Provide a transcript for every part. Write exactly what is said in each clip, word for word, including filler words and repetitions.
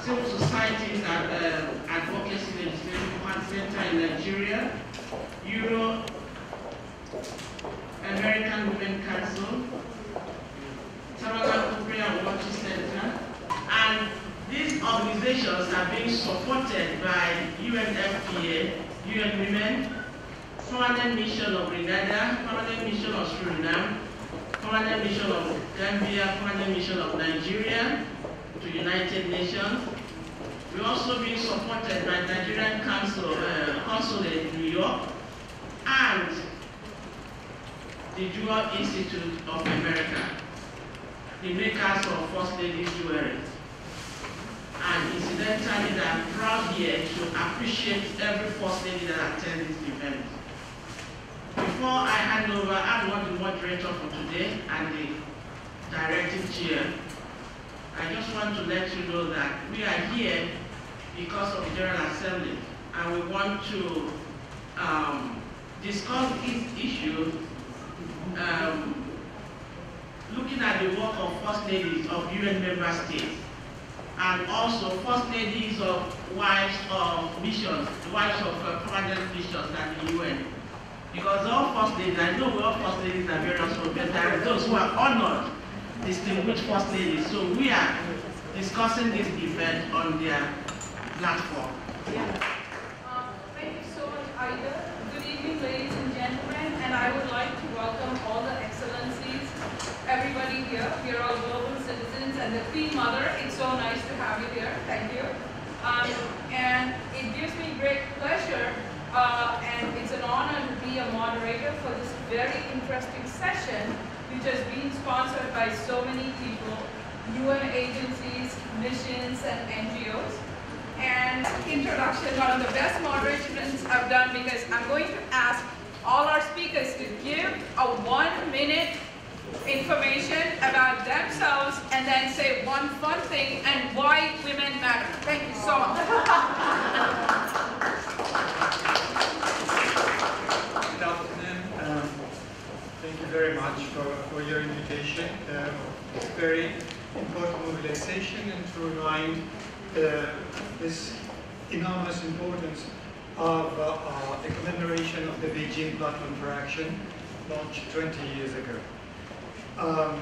civil societies and uh, advocacy legislation center in Nigeria, Euro American Women Council, Tabernacle Prayer and Worship Center, and these organizations are being supported by U N F P A, U N Women, Permanent Mission of Grenada, Permanent Mission of Suriname, Permanent Mission of Gambia, Permanent Mission of Nigeria, to United Nations. We're also being supported by Nigerian Council, uh, Consulate in New York, and the Jewel Institute of America, the makers of First Lady's Jewelry. And incidentally, I'm proud here to appreciate every First Lady that attends this event. Before I hand over, I'm not the moderator for today and the directing chair. I just want to let you know that we are here because of the General Assembly, and we want to um, discuss this issue um, looking at the work of First Ladies of U N member states, and also First Ladies of wives of missions, wives of uh, permanent missions at the U N. Because all First Ladies, I know we all First Ladies are very responsible, but there are those who are honored, distinguished First Ladies. So we are discussing this event on their platform. Yeah. Um, thank you so much, Aida. Good evening, ladies and gentlemen, and I would like to welcome all the excellencies, everybody here. We are all global citizens, and the Queen Mother, it's so nice to have you here. Thank you. Um, and it gives me great pleasure, uh, and it's an honor to be a moderator for this very interesting session, which has been sponsored by so many people, U N agencies, missions, and N G Os. And introduction, one of the best moderations I've done, because I'm going to ask all our speakers to give a one-minute information about themselves and then say one fun thing and why women matter. Thank you so much. Good afternoon. Um, thank you very much for, for your invitation. Um, it's a very important mobilization, and to remind uh, this enormous importance of uh, uh, the commemoration of the Beijing Platform for Action, launched twenty years ago. Um,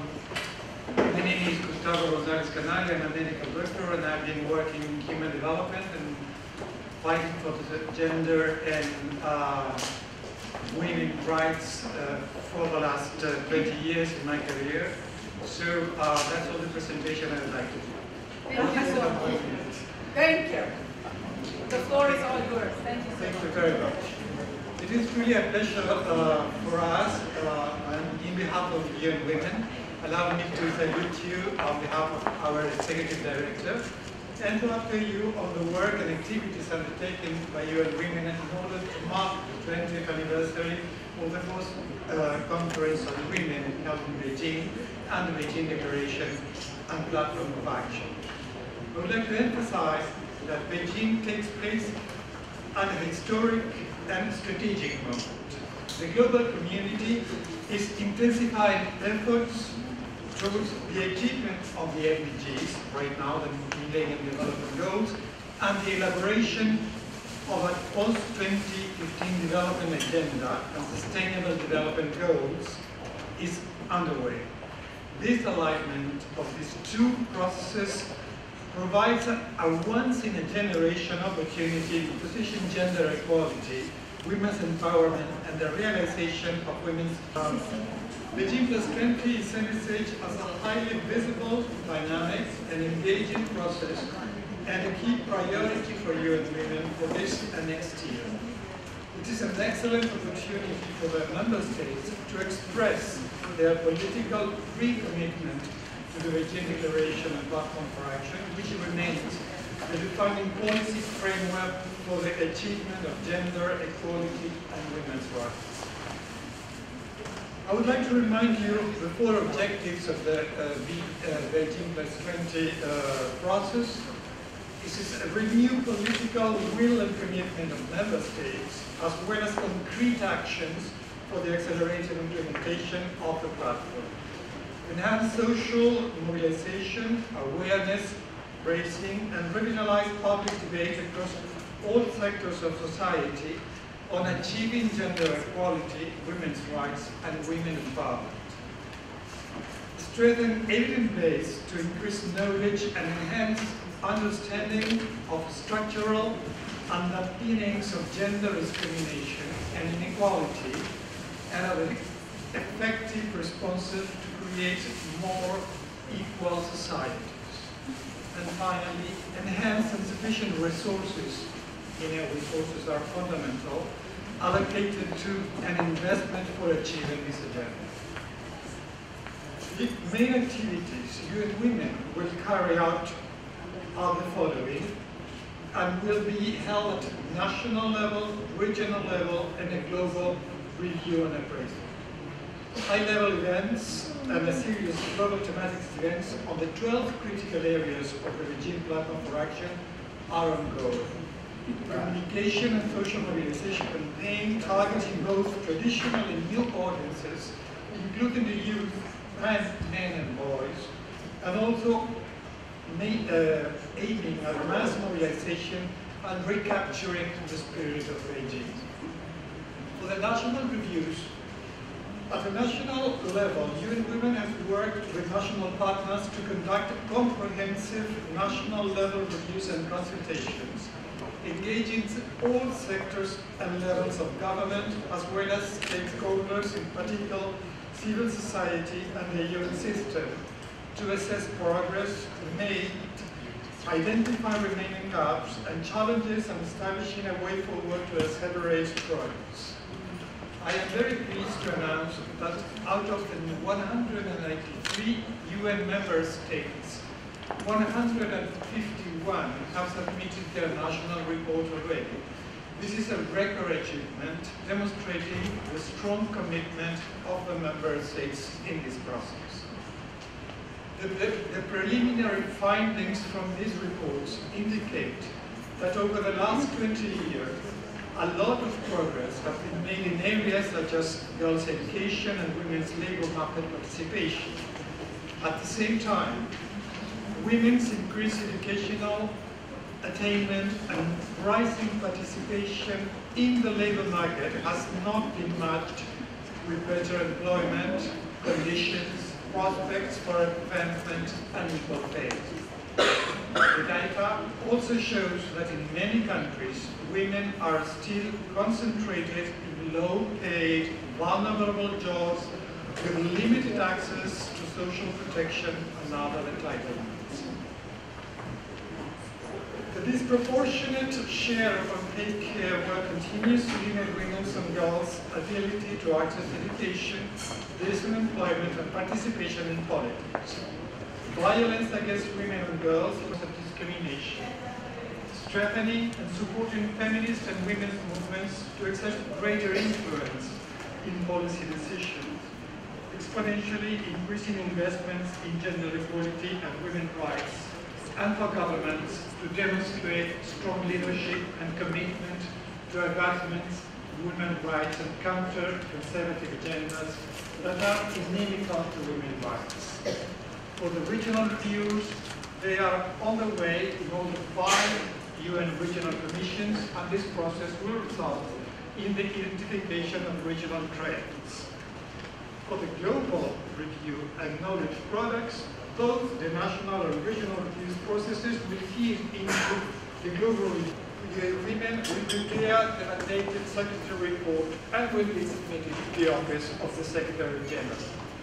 my name is Gustavo Rosales Canale. I'm a medical doctor, and I've been working in human development and fighting for the gender and uh, women's rights uh, for the last uh, twenty years in my career. So uh, that's all the presentation I would like to do. Thank you so much. Thank you. The floor is all yours. Thank you so Thank much. you very much. It is really a pleasure uh, for us, uh, and in behalf of U N Women, allow me to salute you on behalf of our Executive Director, and to update you on the work and activities undertaken by U N Women in order to mark the twentieth anniversary of the first uh, Conference on Women held in Beijing, and the Beijing Declaration and Platform of Action. I would like to emphasize that Beijing takes place at a historic and strategic moment. The global community is intensifying efforts towards the achievement of the M D Gs, right now the Millennium Development Goals, and the elaboration of a post twenty fifteen development agenda and sustainable development goals is underway. This alignment of these two processes provides a, a once-in-a-generation opportunity to position gender equality, women's empowerment, and the realization of women's empowerment. Beijing plus twenty is envisaged as a highly visible, dynamic, and engaging process, and a key priority for U N Women for this and next year. It is an excellent opportunity for the member states to express their political recommitment to the Beijing Declaration and Platform for Action, which remains the defining policy framework for the achievement of gender equality and women's rights. I would like to remind you of the four objectives of the uh, Beijing plus twenty uh, process. This is a renewed political will and commitment of member states, as well as concrete actions for the accelerated implementation of the platform. Enhance social mobilization, awareness, raising and revitalize public debate across all sectors of society on achieving gender equality, women's rights, and women empowerment. Strengthen evidence base to increase knowledge and enhance understanding of structural underpinnings of gender discrimination and inequality, and are effective responses to create more equal societies. And finally, enhance insufficient resources, you know, resources are fundamental, allocated to an investment for achieving this agenda. The main activities U N Women will carry out are the following, and will be held at national level, regional level, and a global review and appraisal. High-level events and a series of global thematic events on the twelve critical areas of the Beijing Platform for Action are ongoing. Communication and social mobilization campaign targeting both traditional and new audiences, including the youth and men and boys, and also uh, aiming at mass mobilization and recapturing the spirit of Beijing. For the national reviews, at the national level, U N Women has worked with national partners to conduct comprehensive national level reviews and consultations, engaging all sectors and levels of government, as well as stakeholders, in particular civil society and the U N system, to assess progress made, identify remaining gaps and challenges, and establishing a way forward to accelerate progress. I am very pleased to announce that out of the one hundred ninety-three U N member states, one hundred fifty-one have submitted their national report already. This is a record achievement demonstrating the strong commitment of the member states in this process. The, the, the preliminary findings from these reports indicate that over the last twenty years, a lot of progress has been made in areas such as girls' education and women's labor market participation. At the same time, women's increased educational attainment and rising participation in the labor market has not been matched with better employment conditions, prospects for advancement, and equal pay. The data also shows that in many countries, women are still concentrated in low-paid, vulnerable jobs with limited access to social protection and other entitlements. The disproportionate share of unpaid care work continues to limit women's and girls' ability to access education, decent employment, and participation in politics. Violence against women and girls is a discrimination. Strengthening and supporting feminist and women's movements to exert greater influence in policy decisions. Exponentially increasing investments in gender equality and women's rights, and for governments to demonstrate strong leadership and commitment to advancements of women's rights and counter conservative agendas that are inimical to women's rights. For the regional reviews, they are on the way in all the five U N regional commissions, and this process will result in the identification of regional trends. For the global review and knowledge products, both the national and regional reviews processes will feed into the global review. U N Women will prepare the mandated secretary report and will be submitted to the office of the Secretary General.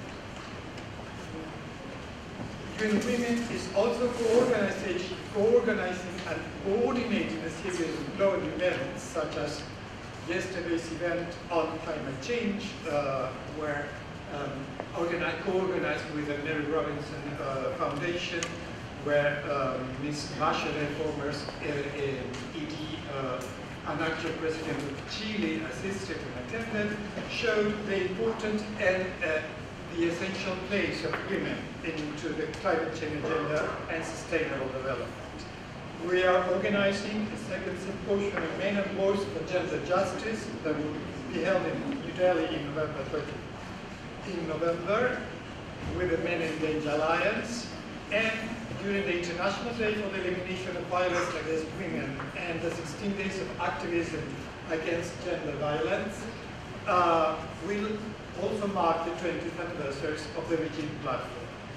U N Women is also co-organizing and coordinating a series of global events, such as yesterday's event on climate change, uh, where um, co-organized with the Mary Robinson uh, Foundation, where um, Miz Bachelet, former uh, E D uh, and actual president of Chile, assisted and attended, showed the important and uh, the essential place of women into the climate change agenda and sustainable development. We are organizing a second symposium on men and boys for gender justice that will be held in New Delhi in November twentieth. In November, with the Men in Danger Alliance, and during the International Day for the Elimination of Violence Against Women and the sixteen days of activism against gender violence, uh, will also mark the twentieth anniversary of the Beijing platform.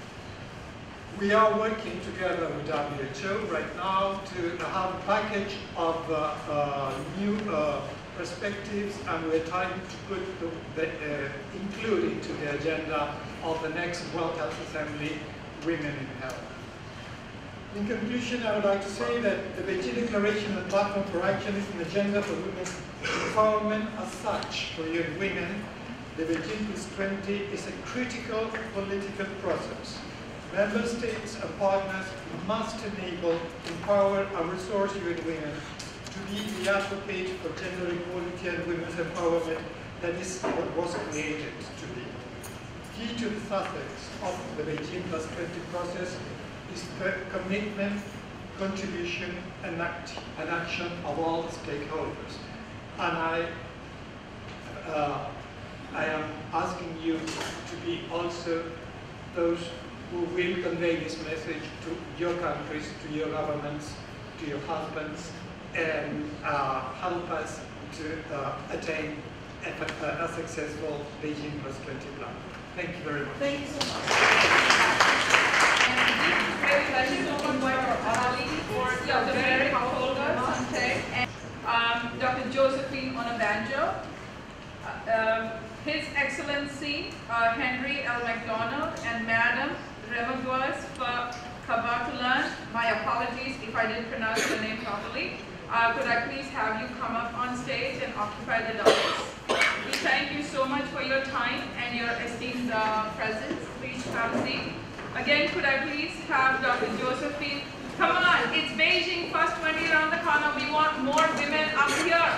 We are working together with W H O right now to have a package of uh, uh, new uh, perspectives, and we're trying to put the, the, uh, include into the agenda of the next World Health Assembly, Women in Health. In conclusion, I would like to say that the Beijing Declaration and Platform for Action is an agenda for women's empowerment as such. For young women, the Beijing plus twenty is a critical political process. Member states and partners must enable, empower, and resource young women to be the advocate for gender equality and women's empowerment that is what was created to be. Key to the success of the Beijing plus twenty process is the commitment, contribution, and, act, and action of all the stakeholders. And I, uh, I am asking you to be also those who will convey this message to your countries, to your governments, to your husbands, and uh, help us to uh, attain a, a successful Beijing plus twenty plan. Thank you very much. Thank you so much. Thank you so much for Doctor Mary Holder and um, Doctor Josephine on a banjo. Uh, um, His Excellency uh, Henry L. MacDonald and Madam Remoguas for Kabatulan. My apologies if I didn't pronounce the name properly. Uh, could I please have you come up on stage and occupy the dais? We thank you so much for your time and your esteemed uh, presence. Please have a seat. Again, could I please have Doctor Josephine? Come on, it's Beijing first twenty around the corner. We want more women up here.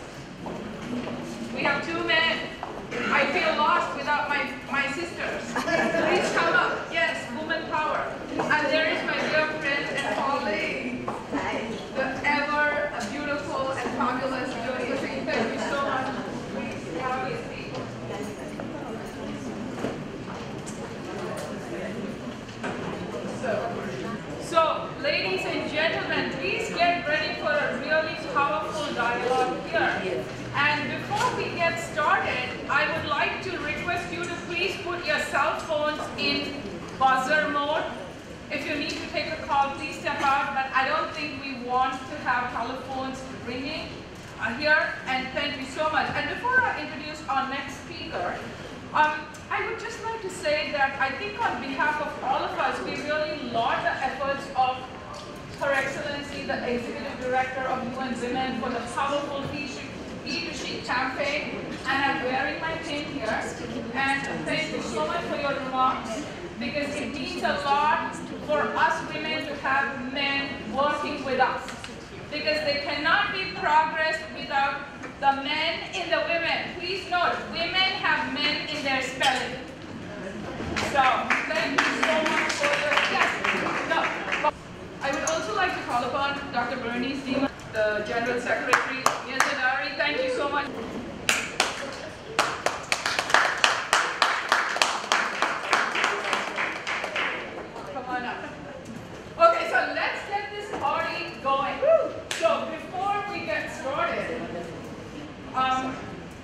We have two men. I feel lost without my, my sisters. Please come up. Yes, woman power. And there is my dear friend and colleague, the ever beautiful and fabulous Josephine. Thank you so much. Please have a seat. So, so, ladies and gentlemen, please get ready for a really powerful dialogue here. And before we get started, I would like to request you to please put your cell phones in buzzer mode. If you need to take a call, please step out, but I don't think we want to have telephones ringing uh, here, and thank you so much. And before I introduce our next speaker, um, I would just like to say that I think on behalf of all of us, we really laud the efforts of Her Excellency, the Executive Director of U N Women, for the powerful leadership campaign, and I'm wearing my pin here. And thank you so much for your remarks, because it means a lot for us women to have men working with us, because there cannot be progress without the men in the women. Please note, women have men in their spelling. So thank you so much for your, yes, no. I would also like to call upon Doctor Bernice Dima, the General Secretary. Yes, Adari, thank you so much. Come on up. Okay, so let's get this party going. So before we get started, um,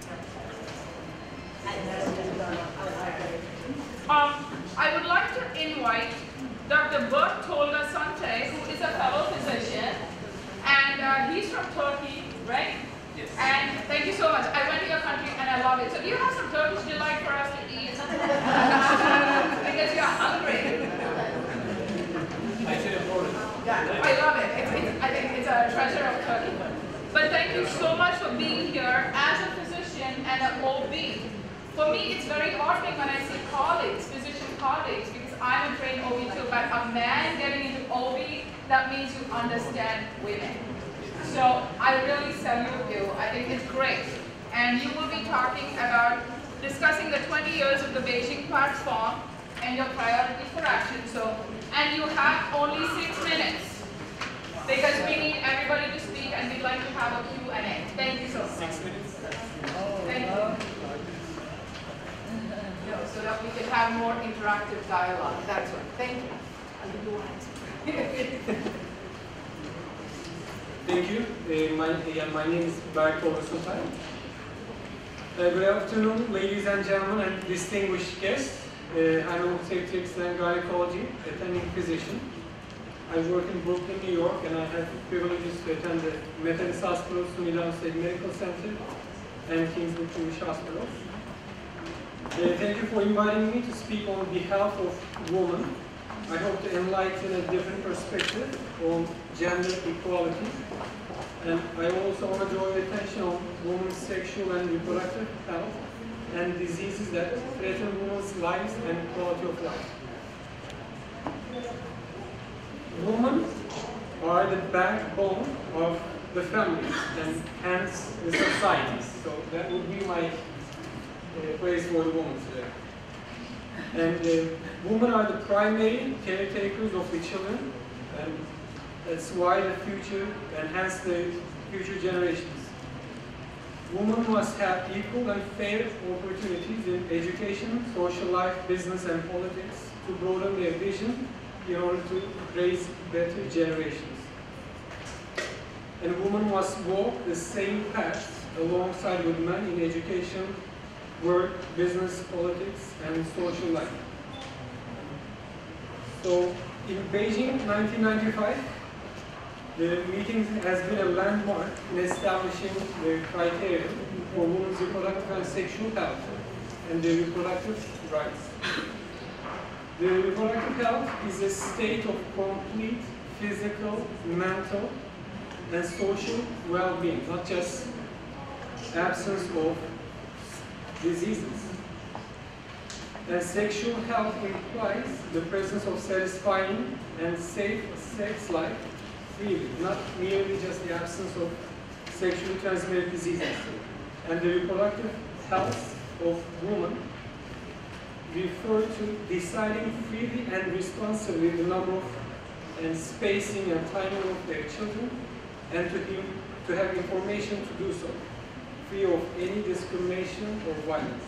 um, I would like to invite Doctor Bertolda Sante, who is a fellow physician, and uh, he's from Turkey, right? Yes. And thank you so much. I went to your country and I love it. So do you have some Turkish delight for us to eat? Because you're hungry. I should have ordered. Yeah, I love it. It's, it's, I think it's a treasure of Turkey. But thank you so much for being here as a physician and an O B. For me, it's very heartening when I see colleagues, physician colleagues, because I'm a trained O B too, but a man getting into O B, that means you understand women. So I really salute you. I think it's great. And you will be talking about discussing the twenty years of the Beijing platform and your priorities for action. So, and you have only six minutes because we need everybody to speak and we'd like to have a Q and A. Thank you so much. Six minutes? Thank you. So that we can have more interactive dialogue. That's what. Thank you. Thank you. Uh, my, uh, my name is Berk Sultan. Uh, good afternoon, ladies and gentlemen, and distinguished guests. Uh, I'm an obstetrics and gynecology attending physician. I work in Brooklyn, New York, and I have the privileges to attend the Methodist Hospital, Sunilal State Medical Center, and Kingswood Jewish Hospital. Uh, thank you for inviting me to speak on behalf of women. I hope to enlighten a different perspective on gender equality. And I also want to draw your attention on women's sexual and reproductive health and diseases that threaten women's lives and quality of life. Women are the backbone of the families and hence the societies. So that would be my uh, praise for the women today. And uh, women are the primary caretakers of the children, and that's why the future, and hence the future generations. Women must have equal and fair opportunities in education, social life, business, and politics to broaden their vision in order to raise better generations. And women must walk the same path alongside with men in education, work, business, politics, and social life. So, in Beijing, nineteen ninety-five, the meeting has been a landmark in establishing the criteria for women's reproductive and sexual health and their reproductive rights. The reproductive health is a state of complete physical, mental, and social well-being, not just absence of diseases. And sexual health implies the presence of satisfying and safe sex life freely, not merely just the absence of sexually transmitted diseases. And the reproductive health of women refer to deciding freely and responsibly the number of and spacing and timing of their children, and to, him, to have information to do so, free of any discrimination or violence.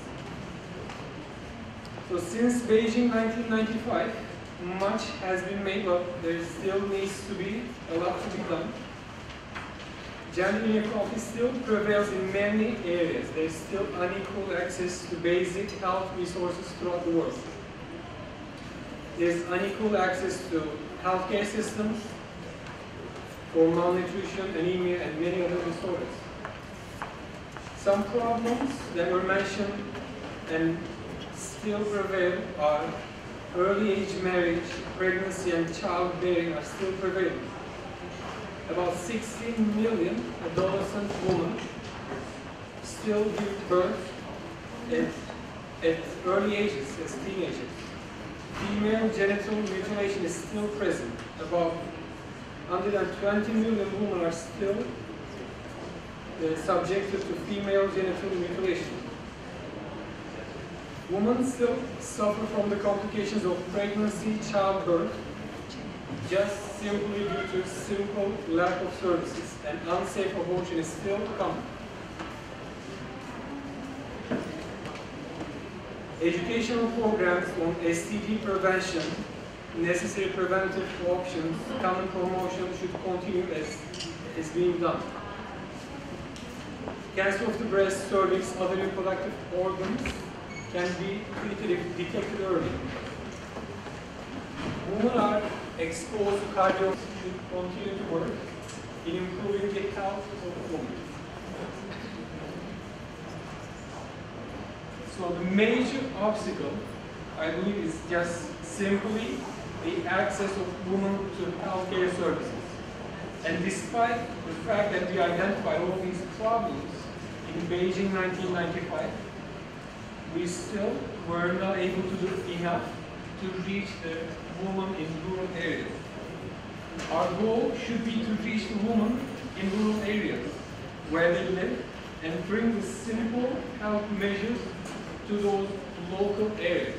So since Beijing nineteen ninety-five, much has been made, but there still needs to be a lot to be done. Gender inequality still prevails in many areas. There is still unequal access to basic health resources throughout the world. There is unequal access to healthcare systems for malnutrition, anemia, and many other disorders. Some problems that were mentioned and still prevail are early age marriage, pregnancy, and childbearing are still prevalent. About sixteen million adolescent women still give birth at, at early ages, as teenagers. Female genital mutilation is still present. About one hundred twenty million women are still uh, subjected to female genital mutilation. Women still suffer from the complications of pregnancy, childbirth, just simply due to simple lack of services, and unsafe abortion is still common. Educational programs on S T D prevention, necessary preventive options, common promotion should continue as is being done. Cancer of the breast, cervix, other reproductive organs can be treated if detected early. Women are exposed to cardiology should continue to work in improving the health of women. So the major obstacle, I believe, is just simply the access of women to healthcare services. And despite the fact that we identify all these problems in Beijing nineteen ninety-five, we still were not able to do enough to reach the women in rural areas. Our goal should be to reach the women in rural areas where they live and bring the simple health measures to those local areas.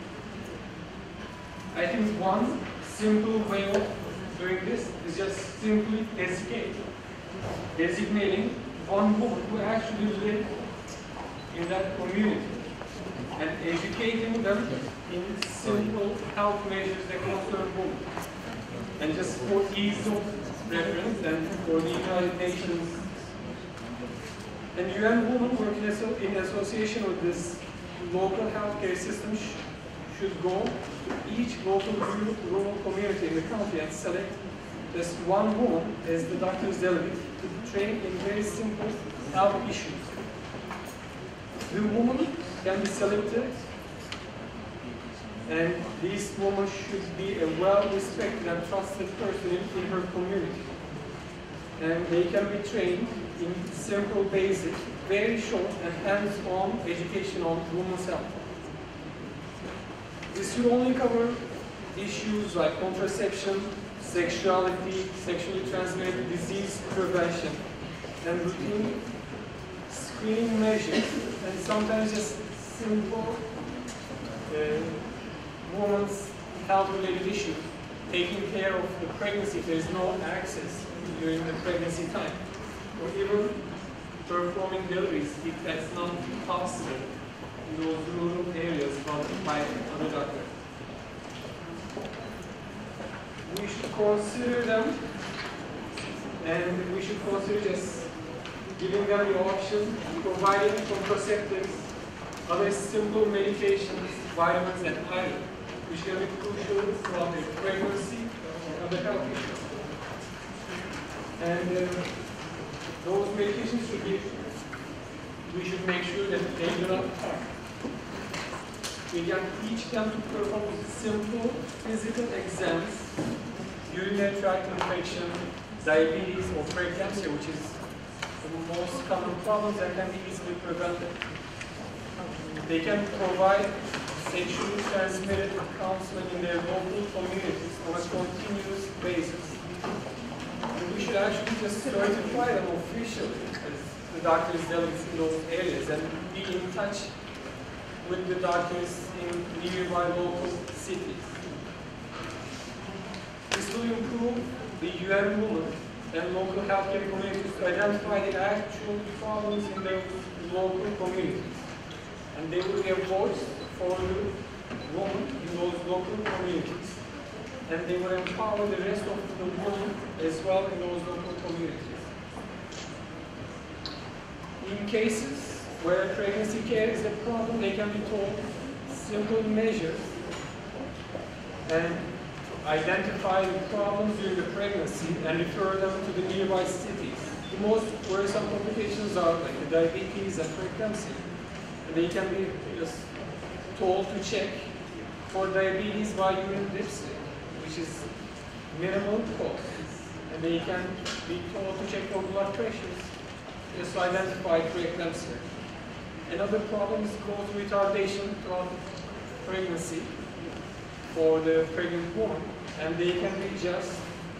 I think one simple way of doing this is just simply designate, designating one woman who actually lives in that community and educating them in simple health measures that concern women. And just for ease of reference and for the United Nations and U N Women work in, asso in association with this local healthcare system sh should go to each local rural community in the country and select just one woman as the doctor's delegate to train in very simple health issues. The woman can be selected, and this woman should be a well-respected and trusted person in, in her community. And they can be trained in simple, basic, very short and hands-on education on women's health. This should only cover issues like contraception, sexuality, sexually transmitted disease prevention, and routine screening measures, and sometimes just simple uh, women's health-related issues, taking care of the pregnancy if there is no access during the pregnancy time, or even performing deliveries if that's not possible in those rural areas by other doctors. We should consider them, and we should consider just giving them the option, providing contraceptives, other simple medications, vitamins, and iron, which can be crucial throughout their pregnancy and other health issues. And uh, those medications should be, we should make sure that they do not harm. We can teach them to perform simple physical exams, urinary tract infection, diabetes, or preeclampsia, which is the most common problems that can be easily prevented. They can provide sexually transmitted counseling in their local communities on a continuous basis. And we should actually just certify them officially as the doctors delegates in those areas and be in touch with the doctors in nearby local cities. This will improve the U N women and local healthcare communities to identify the actual problems in their local communities. And they will be a voice for the women in those local communities. And they will empower the rest of the women as well in those local communities. In cases where pregnancy care is a problem, they can be told simple measures and identify the problems during the pregnancy and refer them to the nearby cities. The most worrisome complications are like the diabetes and preeclampsia. And they can be just told to check for diabetes by urine dipstick, which is minimal cost. And they can be told to check for blood pressures just to identify preeclampsia. Another problem is growth retardation throughout pregnancy for the pregnant woman, and they can be just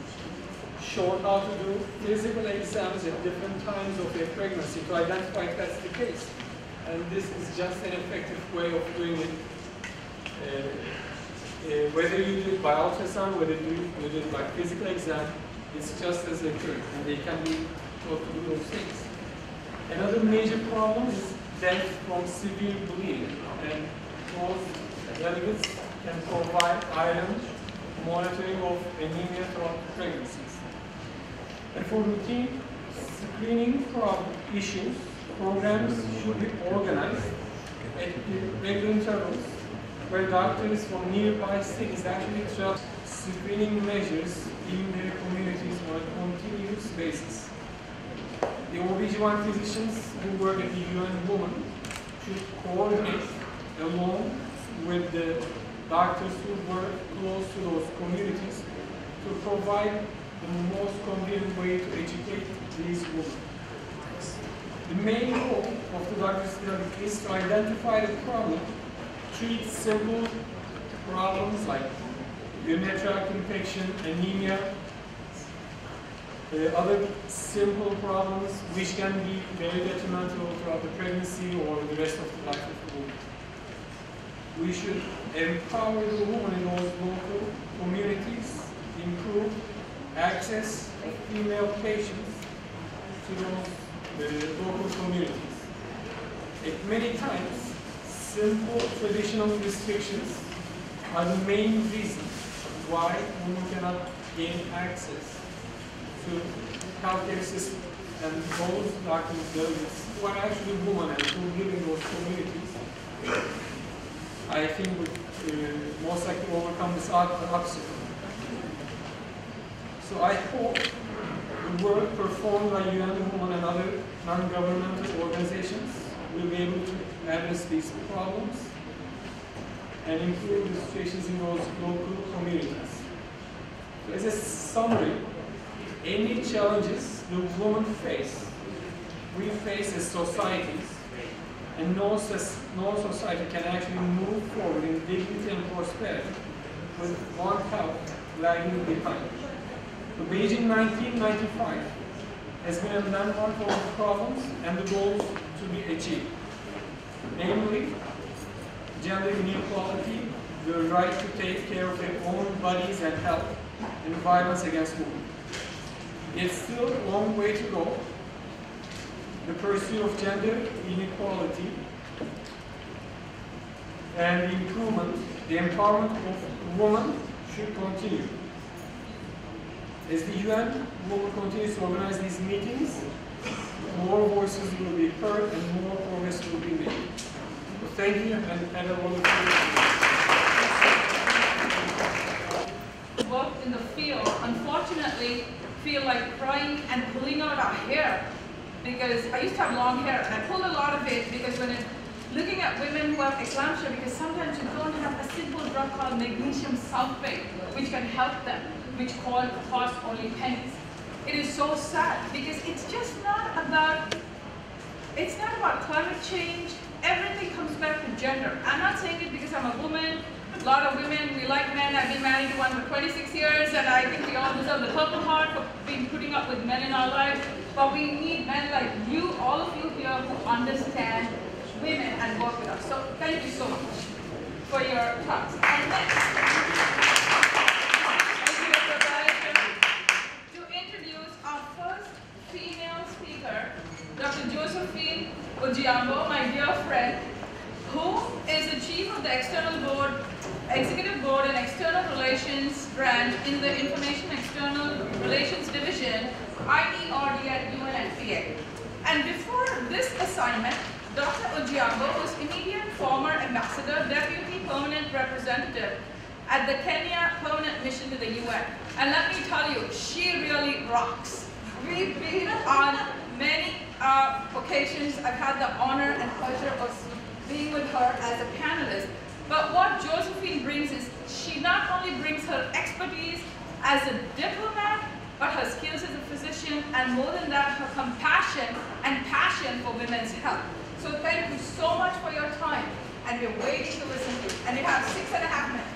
shown how to do physical exams at different times of their pregnancy to identify if that's the case. And this is just an effective way of doing it. Uh, uh, whether you do it by ultrasound, whether you do it by physical exam, it's just as occurred, and they can be taught to do those things. Another major problem is death from severe bleeding, and those delegates can provide iron monitoring of anemia throughout pregnancies. And for routine screening problem issues, programs should be organized at regular intervals where doctors from nearby cities actually try screening measures in their communities on a continuous basis. The O B G Y N physicians who work at the U N Women should coordinate along with the doctors who work close to those communities to provide the most convenient way to educate these women. The main goal of the doctor's study is to identify the problem, treat simple problems like urinary tract infection, anemia, uh, other simple problems which can be very detrimental throughout the pregnancy or the rest of the life of the woman. We should empower the woman in those local communities, improve access of female patients to those the local communities. Like many times, simple traditional restrictions are the main reason why women cannot gain access to healthcare system, and those like those who are actually women and who live in those communities, I think would uh, most likely overcome this obstacle. So I hope the work performed by U N Women and other non-governmental organizations will be able to address these problems and improve the situations in those local communities. So as a summary, any challenges the women face, we face as societies, and no, no society can actually move forward in dignity and prosperity with one health lagging behind. The Beijing nineteen ninety-five has been a landmark of the problems and the goals to be achieved, namely gender inequality, the right to take care of their own bodies and health, and violence against women. It's still a long way to go. The pursuit of gender inequality and the improvement, the empowerment of women should continue. As the U N Women continues to organize these meetings, more voices will be heard and more progress will be made. So thank you, and have a wonderful day. Work in the field, unfortunately, feel like crying and pulling out our hair, because I used to have long hair and I pulled a lot of it because when it, looking at women who have eclampsia, because sometimes you don't have a simple drug called magnesium sulfate which can help them, which cost only pennies. It is so sad because it's just not about, it's not about climate change. Everything comes back to gender. I'm not saying it because I'm a woman. A lot of women, we like men. I've been married to one for twenty-six years, and I think we all deserve the Purple Heart for being putting up with men in our lives. But we need men like you, all of you here, who understand women and work with us. So thank you so much for your talks. And next, thank you, Mister Director, to introduce our first female speaker, Doctor Josephine Ojiambo, my dear friend, who is the chief of the external board, executive board and external relations branch in the Information External Relations Division, I E R D at U N F P A. And before this assignment, Doctor Ojiambo was immediate former ambassador, deputy permanent representative at the Kenya Permanent Mission to the U N. And let me tell you, she really rocks. We've been on many uh, occasions. I've had the honor and pleasure of being with her as a panelist. But what Josephine brings is, she not only brings her expertise as a diplomat, but her skills as a physician, and more than that, her compassion and passion for women's health. So thank you so much for your time, and we're waiting to listen to you. And you have six and a half minutes.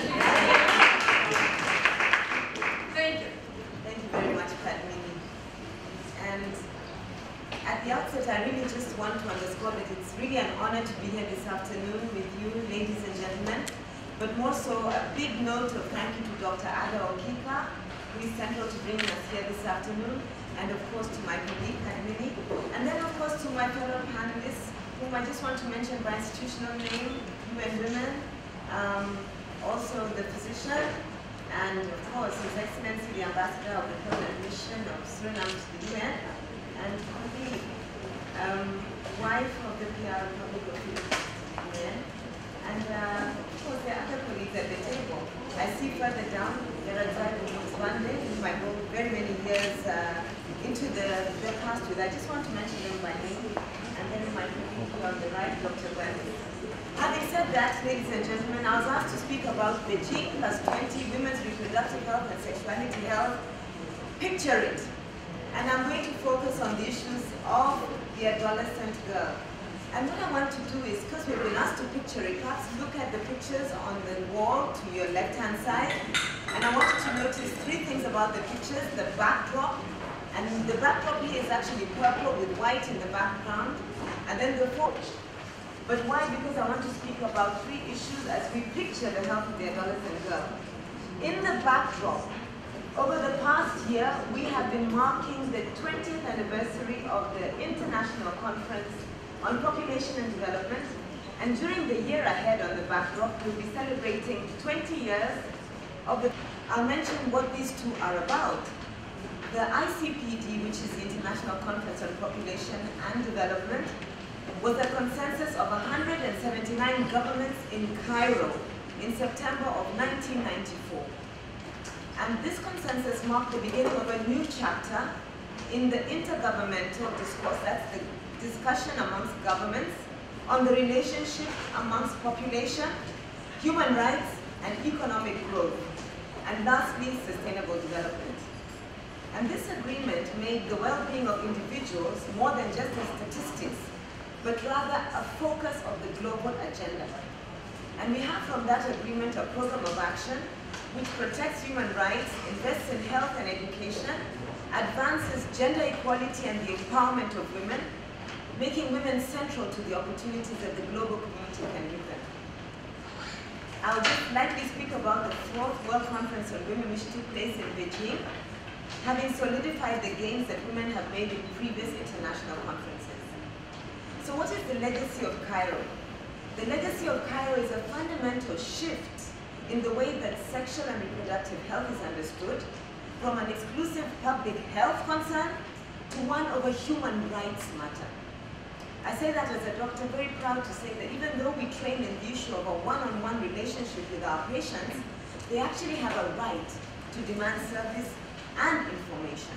Thank you. Thank you very much, Padmini. And at the outset, I really just want to underscore that it's really an honor to be here this afternoon with you, ladies and gentlemen. But more so, a big note of thank you to Doctor Ada Okika, who is central to bringing us here this afternoon, and of course to my colleague, Padmini. And then of course to my fellow panelists, whom I just want to mention by institutional name, U N Women, um, also the physician, and of course His Excellency the Ambassador of the Permanent Mission of Suriname to the U N, and colleague, um, wife of the P R Republic of U N, and uh, of course there are other colleagues at the table. I see further down, there are Zayed who I know very many years uh, into the, the past with. I just want to mention them by name, and then my colleague on the right, Doctor Gwendy. Having said that, ladies and gentlemen, I was asked to speak about Beijing plus twenty, women's reproductive health and sexuality health. Picture it. And I'm going to focus on the issues of the adolescent girl. And what I want to do is, because we've been asked to picture it, perhaps look at the pictures on the wall to your left-hand side. And I want you to notice three things about the pictures: the backdrop, and the backdrop here is actually purple with white in the background, and then the porch. But why? Because I want to speak about three issues as we picture the health of the adolescent girl. In the backdrop, over the past year, we have been marking the twentieth anniversary of the International Conference on Population and Development, and during the year ahead on the backdrop, we'll be celebrating twenty years of the I'll mention what these two are about. The I C P D, which is the International Conference on Population and Development, was a consensus of one hundred seventy-nine governments in Cairo in September of nineteen ninety-four. And this consensus marked the beginning of a new chapter in the intergovernmental discourse, that's the discussion amongst governments on the relationship amongst population, human rights, and economic growth, and lastly, sustainable development. And this agreement made the well-being of individuals more than just a statistics, but rather a focus of the global agenda. And we have from that agreement a program of action which protects human rights, invests in health and education, advances gender equality and the empowerment of women, making women central to the opportunities that the global community can give them. I'll just lightly speak about the fourth World Conference on Women which took place in Beijing, having solidified the gains that women have made in previous international conferences. So what is the legacy of Cairo? The legacy of Cairo is a fundamental shift in the way that sexual and reproductive health is understood, from an exclusive public health concern to one of a human rights matter. I say that as a doctor, very proud to say that even though we train in the issue of a one-on-one relationship with our patients, they actually have a right to demand service and information.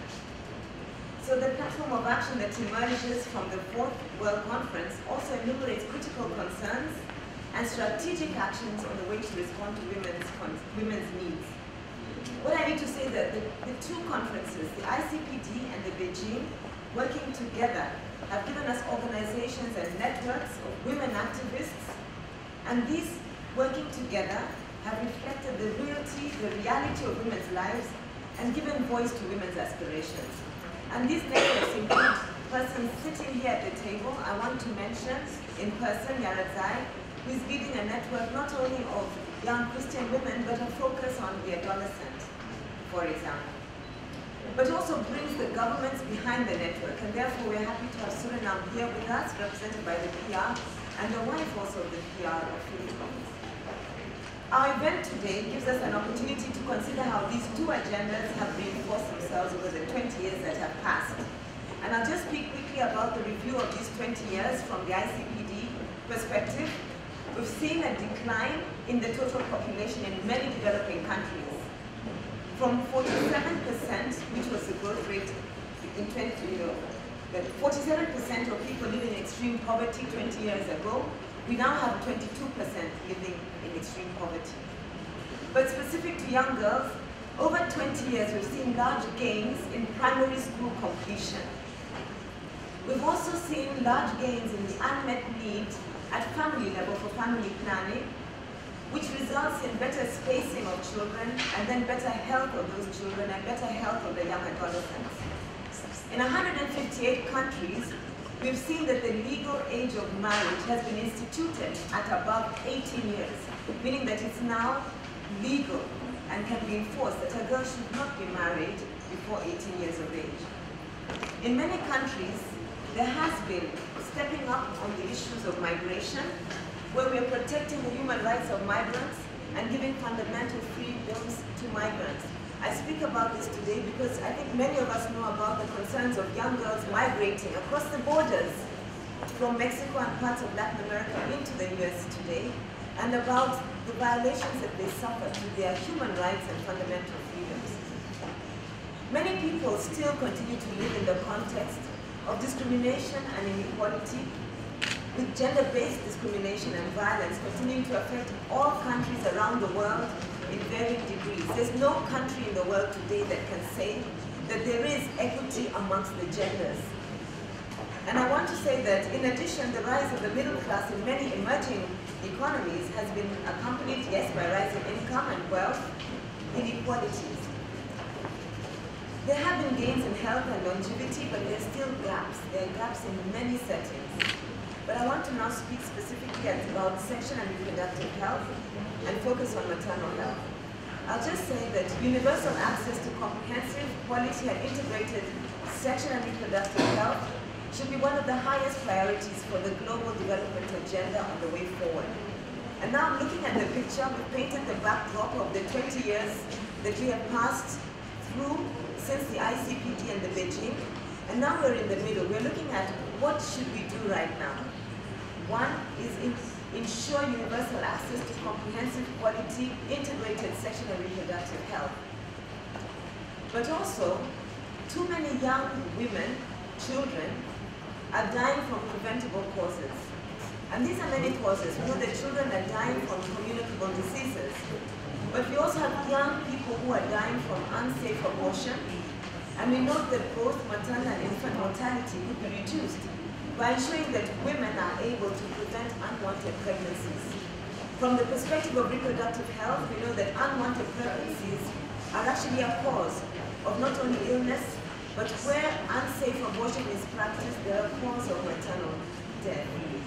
So the platform of action that emerges from the fourth World Conference also enumerates critical concerns and strategic actions on the way to respond to women's, women's needs. What I need to say is that the, the two conferences, the I C P D and the Beijing, working together, have given us organizations and networks of women activists, and these working together have reflected the reality, the reality of women's lives and given voice to women's aspirations. And these networks include persons sitting here at the table. I want to mention in person Yaradzai, who is leading a network not only of young Christian women, but a focus on the adolescent, for example. But also brings the governments behind the network, and therefore we're happy to have Suriname here with us, represented by the P R, and the wife also of the P R of Philippines. Our event today gives us an opportunity to consider how these two agendas have reinforced themselves over the twenty years that have passed. And I'll just speak quickly about the review of these twenty years from the I C P D perspective. We've seen a decline in the total population in many developing countries, from forty-seven percent, which was the growth rate in twenty, you know, that forty-seven percent of people living in extreme poverty twenty years ago, we now have twenty-two percent living in extreme poverty. But specific to young girls, over twenty years we've seen large gains in primary school completion. We've also seen large gains in the unmet need at family level for family planning, which results in better spacing of children and then better health of those children and better health of the young adolescents. In one hundred fifty-eight countries, we've seen that the legal age of marriage has been instituted at above eighteen years, meaning that it's now legal and can be enforced that a girl should not be married before eighteen years of age. In many countries, there has been stepping up on the issues of migration, where we are protecting the human rights of migrants and giving fundamental freedoms to migrants. I speak about this today because I think many of us know about the concerns of young girls migrating across the borders from Mexico and parts of Latin America into the U S today, and about the violations that they suffer to their human rights and fundamental freedoms. Many people still continue to live in the context of discrimination and inequality, with gender-based discrimination and violence continuing to affect all countries around the world in varying degrees. There's no country in the world today that can say that there is equity amongst the genders. And I want to say that in addition, the rise of the middle class in many emerging economies has been accompanied, yes, by rising income and wealth inequalities. There have been gains in health and longevity, but there are still gaps. There are gaps in many settings. But I want to now speak specifically about sexual and reproductive health and focus on maternal health. I'll just say that universal access to comprehensive, quality and integrated sexual and reproductive health should be one of the highest priorities for the global development agenda on the way forward. And now I'm looking at the picture. We've painted the backdrop of the twenty years that we have passed through since the I C P D and the Beijing, and now we're in the middle. We're looking at what should we do right now. One is in, ensure universal access to comprehensive, quality, integrated sexual and reproductive health. But also, too many young women, children, are dying from preventable causes. And these are many causes. We know that children are dying from communicable diseases. But we also have young people who are dying from unsafe abortion. And we know that both maternal and infant mortality could be reduced by ensuring that women are able to prevent unwanted pregnancies. From the perspective of reproductive health, we know that unwanted pregnancies are actually a cause of not only illness, but where unsafe abortion is practiced, they are a cause of maternal death.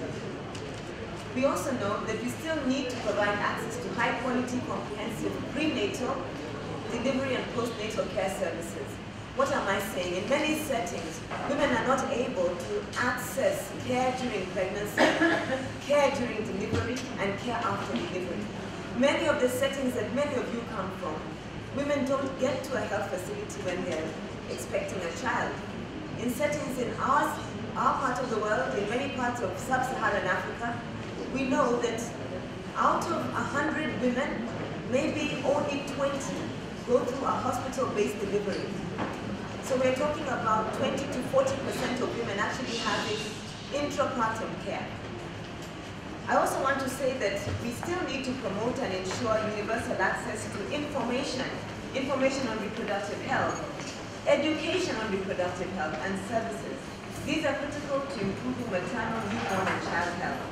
We also know that we still need to provide access to high-quality, comprehensive prenatal, delivery, and postnatal care services. What am I saying? In many settings, women are not able to access care during pregnancy, care during delivery, and care after delivery. Many of the settings that many of you come from, women don't get to a health facility when they're expecting a child. In settings in our, our part of the world, in many parts of sub-Saharan Africa, we know that out of one hundred women, maybe only twenty go through a hospital-based delivery. So we're talking about twenty to forty percent of women actually having intrapartum care. I also want to say that we still need to promote and ensure universal access to information, information on reproductive health, education on reproductive health, and services. These are critical to improving maternal, newborn, and child health.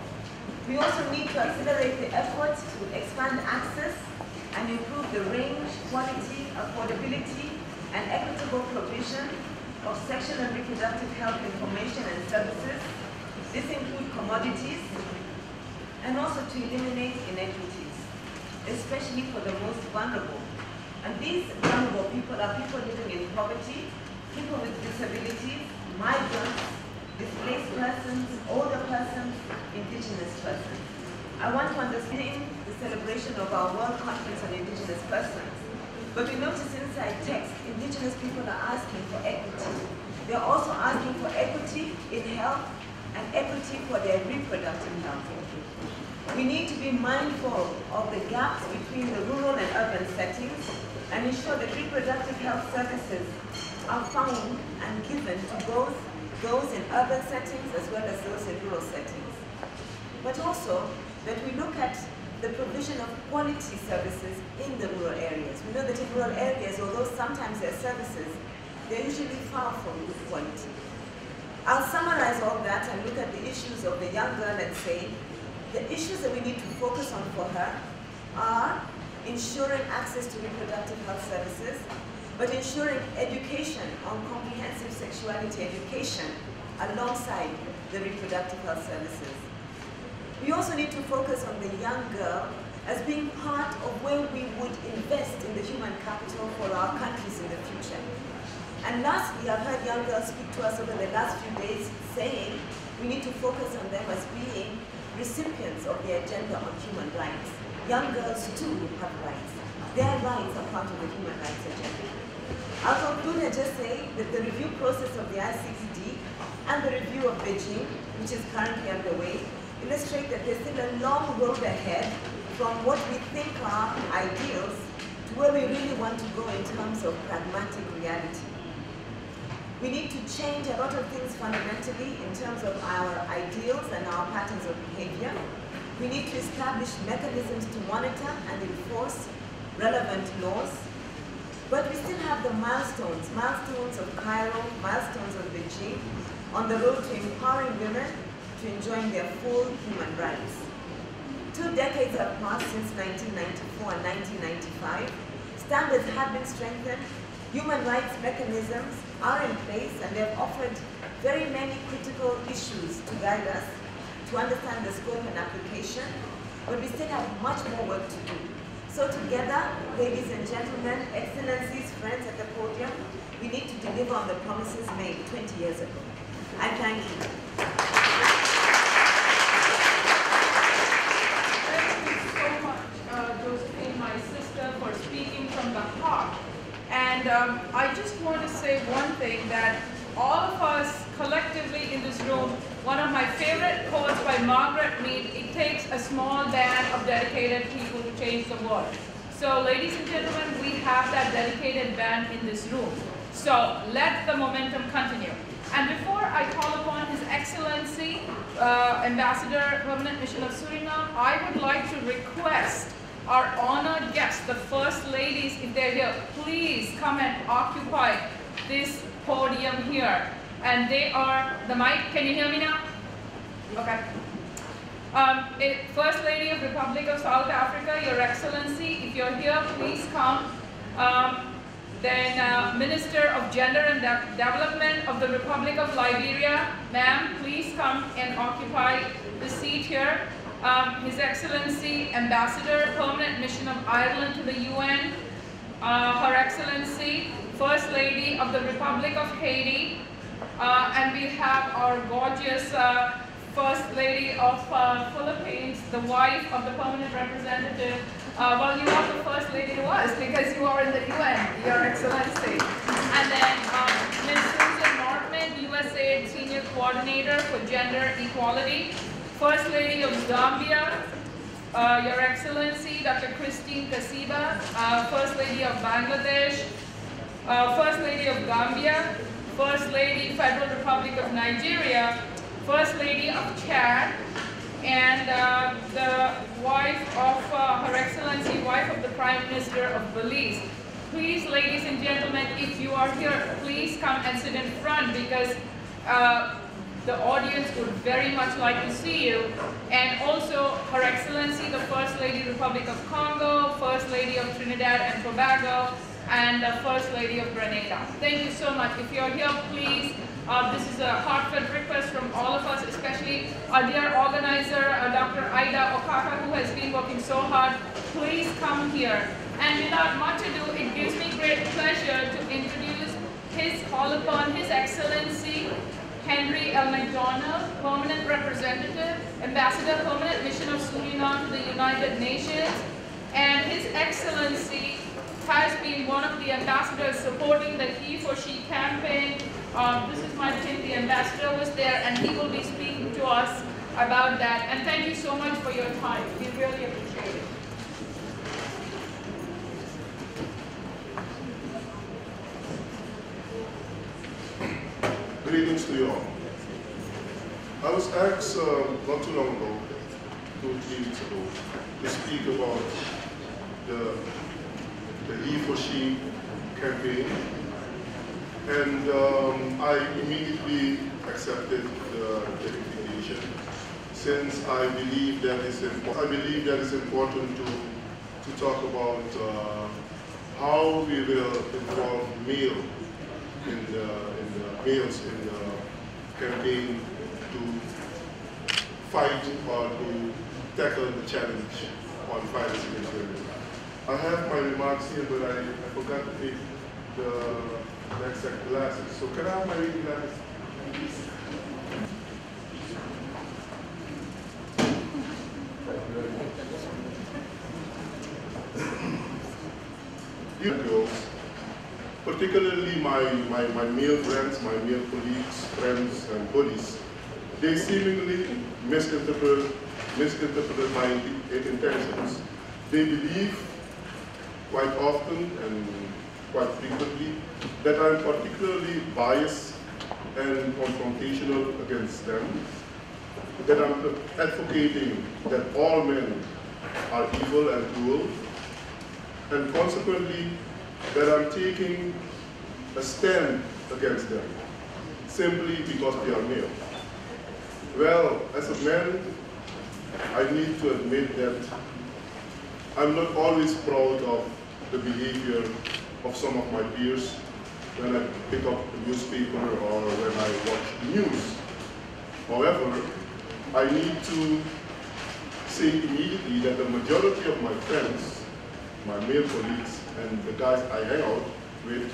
We also need to accelerate the efforts to expand access and improve the range, quality, affordability, and equitable provision of sexual and reproductive health information and services. This includes commodities, and also to eliminate inequities, especially for the most vulnerable. And these vulnerable people are people living in poverty, people with disabilities, migrants, displaced persons, older persons, indigenous persons. I want to understand the celebration of our World Conference on Indigenous Persons. But we notice inside text, indigenous people are asking for equity. They're also asking for equity in health and equity for their reproductive health. We need to be mindful of the gaps between the rural and urban settings and ensure that reproductive health services are found and given to both those in urban settings as well as those in rural settings. But also that we look at the provision of quality services in the rural areas. We know that in rural areas, although sometimes there are services, they're usually far from good quality. I'll summarize all that and look at the issues of the young girl and say, the issues that we need to focus on for her are ensuring access to reproductive health services, but ensuring education on comprehensive sexuality education alongside the reproductive health services. We also need to focus on the young girl as being part of where we would invest in the human capital for our countries in the future. And lastly, I've heard young girls speak to us over the last few days saying we need to focus on them as being recipients of the agenda on human rights. Young girls too have rights. Their rights are part of the human rights agenda. I'll conclude and just say that the review process of the I C P D and the review of Beijing, which is currently underway, illustrate that there's still a long road ahead from what we think are ideals to where we really want to go in terms of pragmatic reality. We need to change a lot of things fundamentally in terms of our ideals and our patterns of behavior. We need to establish mechanisms to monitor and enforce relevant laws. But we still have the milestones, milestones of Cairo, milestones of Beijing, on the road to empowering women to enjoying their full human rights. Two decades have passed since nineteen ninety-four and nineteen ninety-five. Standards have been strengthened. Human rights mechanisms are in place, and they have offered very many critical issues to guide us to understand the scope and application, but we still have much more work to do. So together, ladies and gentlemen, excellencies, friends at the podium, we need to deliver on the promises made twenty years ago. I thank you. Thank you so much, uh, Josephine, my sister, for speaking from the And um, I just want to say one thing, that all of us collectively in this room, one of my favorite quotes by Margaret Mead, it takes a small band of dedicated people to change the world. So ladies and gentlemen, we have that dedicated band in this room. So let the momentum continue. And before I call upon His Excellency, uh, Ambassador, Permanent Mission of Suriname, I would like to request our honored guests, the First Ladies, if they're here, please come and occupy this podium here. And they are, the mic, can you hear me now? Okay. Um, it, First Lady of Republic of South Africa, Your Excellency, if you're here, please come. Um, then uh, Minister of Gender and De Development of the Republic of Liberia, ma'am, please come and occupy the seat here. Um, His Excellency, Ambassador, Permanent Mission of Ireland to the U N, uh, Her Excellency, First Lady of the Republic of Haiti, uh, and we have our gorgeous uh, First Lady of uh, Philippines, the wife of the permanent representative. Uh, well, you are the First Lady to us because you are in the U N, Your Excellency. And then um, Miz Susan Nortman, U S A I D Senior Coordinator for Gender Equality. First Lady of Gambia, uh, Your Excellency, Doctor Christine Kasiba, uh, First Lady of Bangladesh, uh, First Lady of Gambia, First Lady, Federal Republic of Nigeria, First Lady of Chad, and uh, the wife of uh, Her Excellency, wife of the Prime Minister of Belize. Please, ladies and gentlemen, if you are here, please come and sit in front because uh, the audience would very much like to see you. And also, Her Excellency, the First Lady, Republic of Congo, First Lady of Trinidad and Tobago, and the First Lady of Grenada. Thank you so much. If you're here, please, uh, this is a heartfelt request from all of us, especially our dear organizer, uh, Doctor Ida Okaka, who has been working so hard. Please come here. And without much ado, it gives me great pleasure to introduce his call upon His Excellency, Henry L. MacDonald, Permanent Representative, Ambassador, Permanent Mission of Suriname to the United Nations. And His Excellency has been one of the ambassadors supporting the He for She campaign. Um, this is my team, the ambassador was there, and he will be speaking to us about that. And thank you so much for your time. We really appreciate it. Greetings to you all. I was asked uh, not too long ago, two, three weeks ago, to speak about the, the He for She campaign. And um, I immediately accepted the, the invitation, since I believe that it's important. I believe that it's important to to talk about uh, how we will involve male in the in the males in the campaign to fight or to tackle the challenge on violence against women. I have my remarks here, but I, I forgot to take the next set of glasses. So can I have my reading glasses, please? Girls, particularly my, my, my male friends, my male colleagues, friends, and buddies, they seemingly misinterpret, misinterpret my intentions. They believe quite often and quite frequently that I'm particularly biased and confrontational against them, that I'm advocating that all men are evil and cruel, and consequently that I'm taking a stand against them simply because they are male. Well, as a man, I need to admit that I'm not always proud of the behavior of some of my peers when I pick up the newspaper or when I watch the news. However, I need to say immediately that the majority of my friends, my male colleagues, and the guys I hang out with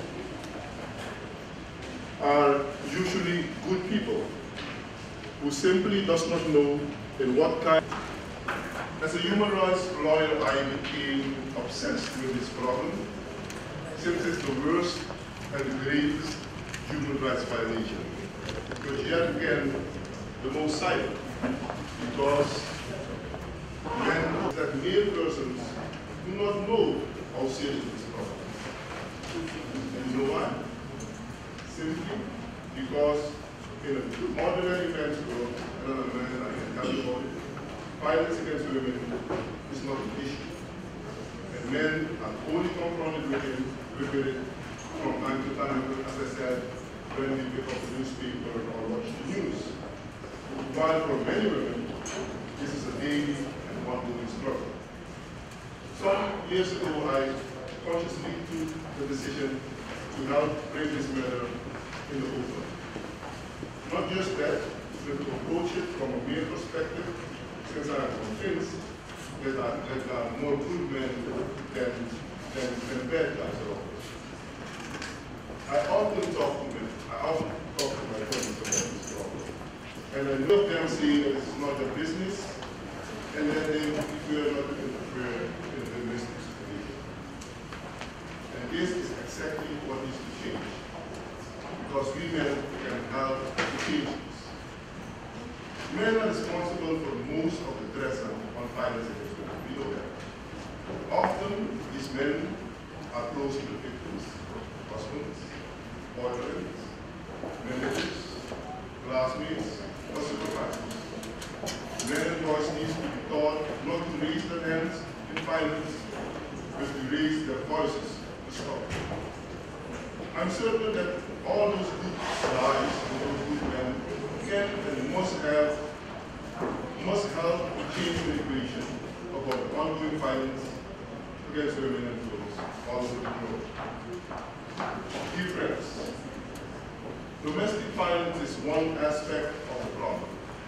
are usually good people who simply does not know in what kind. As a human rights lawyer, I became obsessed with this problem since it's the worst and the greatest human rights violation. Because yet again, the most silent, because men that male persons do not know how serious this problem is. And you know why? Simply because in an ordinary man's world, another man, I can tell you about it, violence against women is not an issue. And men are only confronted with it, with it from time to time, as I said, when we pick up the newspaper or watch the news. While for many women, this is a daily and ongoing struggle. Some years ago, I consciously took the decision to help bring this matter in the open. Not just that, but to approach it from a male perspective, since I am convinced that there are, that there are more good men than, than, than bad guys around us. I often talk to men, I often talk to my friends about this problem. And I know them saying that it's not their business, and that they prefer not to interfere in the domestic situation. And this is exactly what needs to change. Because we men can help to change this. Men are responsible for most of the threats on violence against women. We know that. Often, these men are close to the victims, husbands, boyfriends, managers, classmates, or supervisors. Men and boys need to be taught not to raise their hands in violence, but to raise their voices to stop. I'm certain that all those good guys and those good men can and must have, must help to change the equation about ongoing violence against women and girls all over the world. Dear friends, domestic violence is one aspect of the problem,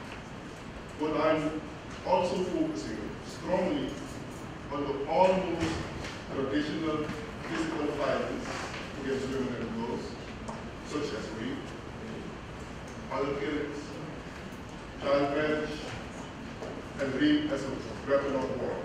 but I'm also focusing strongly on the almost traditional physical violence against women and girls, such as rape, other killings, child marriage, and rape as a weapon of war.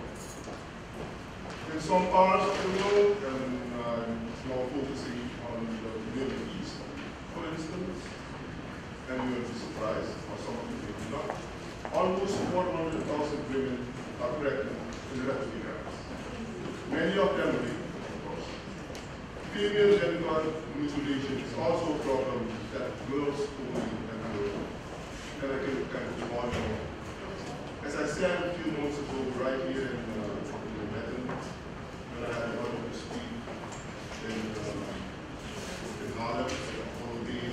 In some parts of the world, and I'm now focusing on the Middle East, for instance, and you will be surprised, or some of you may not, almost four hundred thousand women are pregnant in the refugee camps. Many of them rape, of course. Female genital mutilation is also a problem that girls only endure. And I can kind of on more. As I said a few months ago, right here in, uh, in the Netherlands, when I had the honor to speak in, uh, in Holland, all days,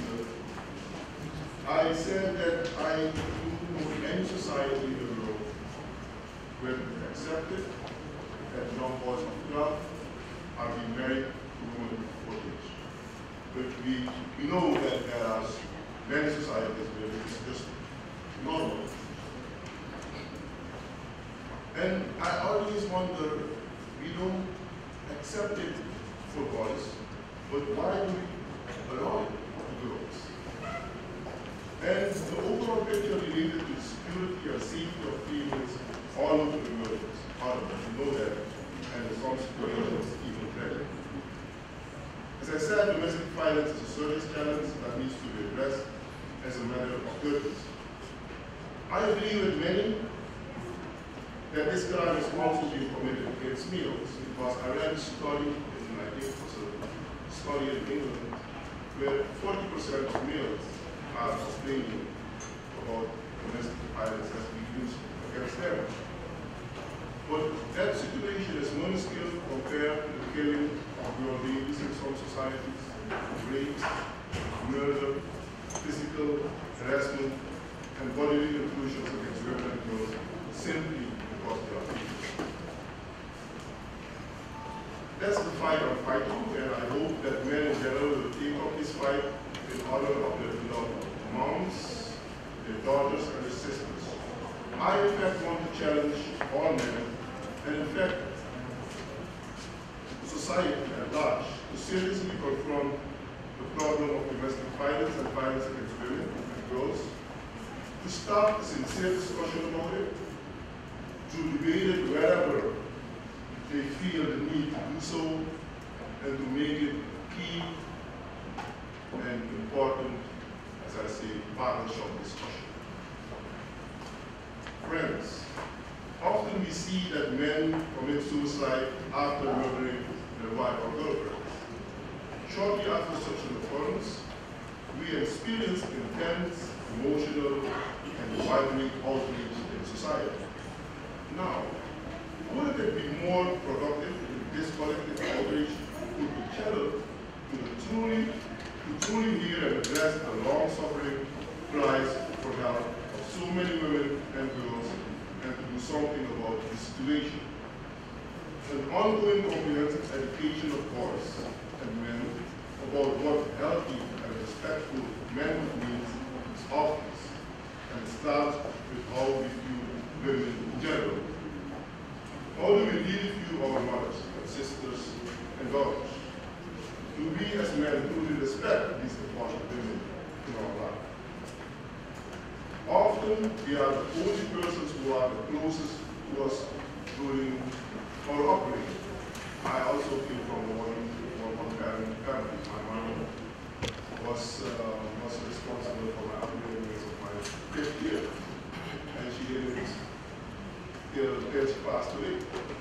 uh, I said that I do any society in the world will accept it that young boys of twelve are being married to women of forty age. But we, we know that there are many societies where it is just normal. And I always wonder, we don't accept it for boys, but why do we allow it for girls? And the overall picture related to security and safety of females all over the world is horrible. You know that, and the some situations even present. As I said, domestic violence is a serious challenge that needs to be addressed as a matter of urgency. I agree with many that this crime is also being committed against males, because I read a study in, I think it was a study in England, where forty percent of males are complaining about domestic violence as being used against them. But that situation is minuscule compared to the killing of girl babies in some societies, rapes, murder, physical harassment, and bodily intrusions against women and girls simply because they are female. That's the fight I'm fighting, and I hope that men in general will take up this fight in honor of their beloved moms, their daughters, and their sisters. I, in fact, want to challenge all men, and in fact, society at large, to seriously confront the problem of domestic violence and violence against women and girls, to start a sincere discussion about it, to debate it wherever they feel the need to do so, and to make it key and important, as I say, partnership discussion. Friends, often we see that men commit suicide after murdering their wife or girlfriend. Shortly after such an occurrence, we experience intense, emotional, and widely outrage in society. Now, wouldn't it be more productive if this collective outrage could be channeled to the truly, to truly hear and address the long-suffering cries for help of so many women and girls, and to do something about the situation? An ongoing comprehensive education of boys and men about what healthy and respectful manhood means is obvious, and it starts with how we view women in general. How do we really view our mothers and sisters and daughters? Do we as men truly respect these important women in our life? Often, they are the only persons who are the closest to us during our upbringing. I also came from one, one parent family. My mom was, uh, was responsible for my upbringing as of my fifth year, and she didn't till, till she passed away.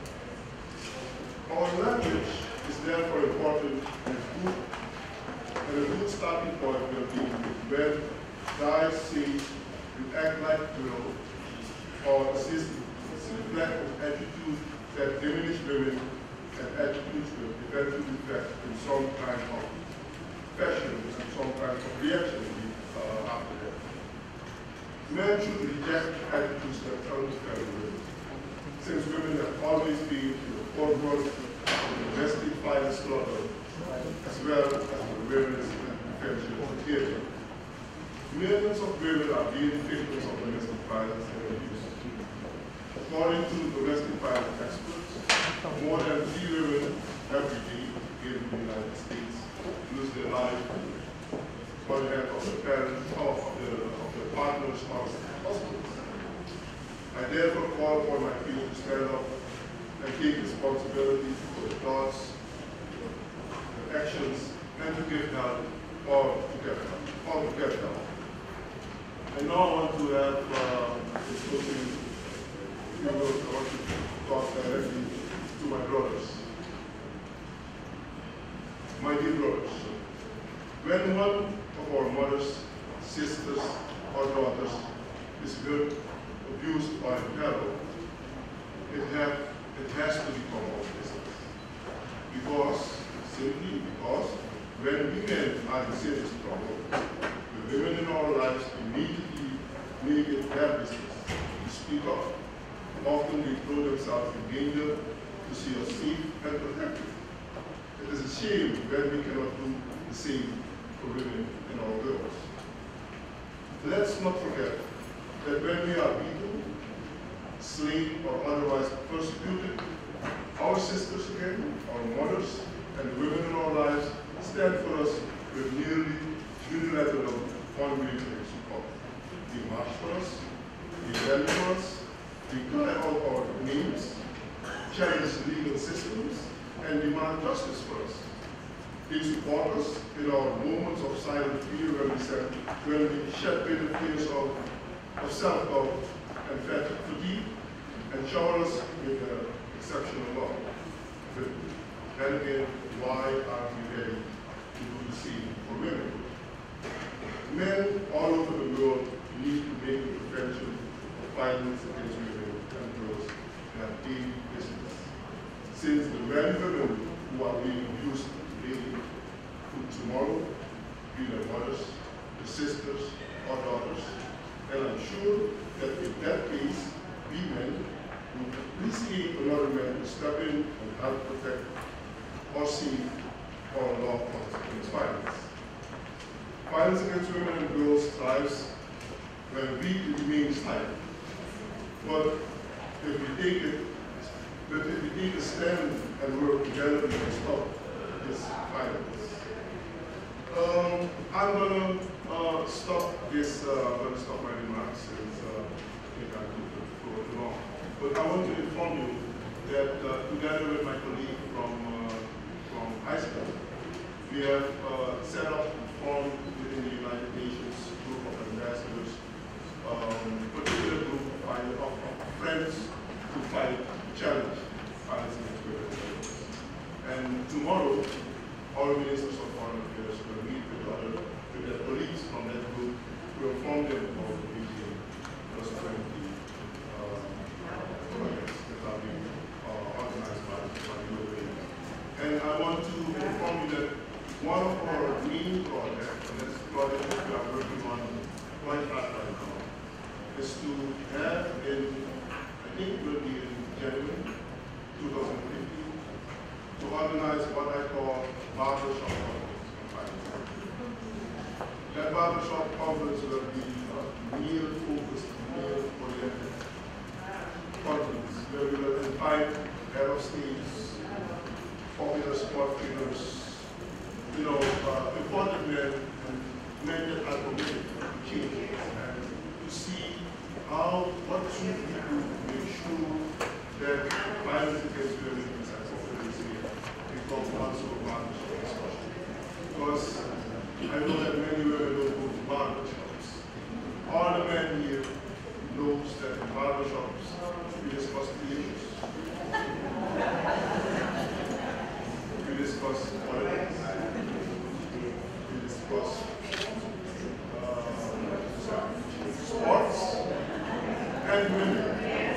Our language is therefore important and good, and a good starting point will be when guys say you act like a girl, or assist reflect an attitude that diminish women, and attitudes will eventually reflect in some kind of fashion and some kind of reaction uh, after that. Men should reject attitudes that unfair women, since women have always been in the forefront of domestic violence struggle, as well as the awareness and prevention of theater. Millions of women are being victims of domestic violence and abuse. According to domestic violence experts, more than three women every day in the United States lose their life for the hand of the parents of the, of the partners of husbands. I therefore call upon my people to stand up and take responsibility for the thoughts, the actions, and to give help, or to get help, or to get help. I now want to have uh, this closing, I want to talk directly to my brothers. My dear brothers, when one of our mothers, sisters, or daughters is hurt, abused, or impaired, it, have, it has to become our business. Because, simply because, when women are in serious trouble, the women in our lives immediately make it their business to speak up. Often they throw themselves in danger to see us safe and protected. It is a shame when we cannot do the same for women and our girls. Let's not forget that when we are beaten, slain, or otherwise persecuted, our sisters again, our mothers, and the women in our lives stand for us with nearly unilateral unwavering support. They march for us, they rally for us, they cry out our names, challenge legal systems, and demand justice for us. They support us in our moments of silent fear when we, said, when we shed bitter tears of, of self-doubt and fatigue, and shower us with uh, exceptional love. But then again, why are we ready to do the same for women? Men all over the world need to make the prevention of violence against women and girls their daily business. Since the very women who are being abused today could tomorrow be their mothers, their sisters, or daughters. And I'm sure that in that case, we men would appreciate another man to step in and help protect or save our loved ones against violence. Violence against women and girls' lives when we remain silent. But if we take it, but if we take a stand and work together, we can stop this violence. Um, I'm gonna uh, stop this. Uh, I'm gonna stop my remarks since uh, I think I took the floor too long. But I want to inform you that uh, together with my colleague from uh, from high school. We have uh, set up, formed within the United Nations group of ambassadors, um, particular group of, of, of friends to fight, challenge violence against women and girls. And tomorrow, all ministers of foreign affairs will meet with other, with their colleagues from that group to inform them about the Beijing plus twenty uh, projects that are being uh, organized by, by the U A E. And I want to inform you that one of our main projects, and that's the project that we are working on quite hard right now, is to have in, I think it will be in January two thousand fifteen, to organize what I call barbershop conference. That barbershop conference will be a male-focused, male-oriented conference where we will invite head of states, popular sport figures, you know, uh, important men and men that are committed to change and to see how, what should we do to make sure that violence against women is as often as we become also a barbershop discussion. Because I know that many women don't go to barbershops. All the men here knows that in barbershops we discuss the issues. We discuss politics. We discuss uh, sports and women.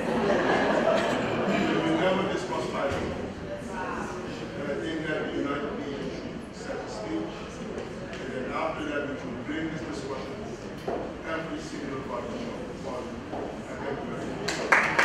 We never discuss violence. And I think that the United Nations should set the stage. And then after that, we should bring this discussion to every single barbershop. And thank you very much.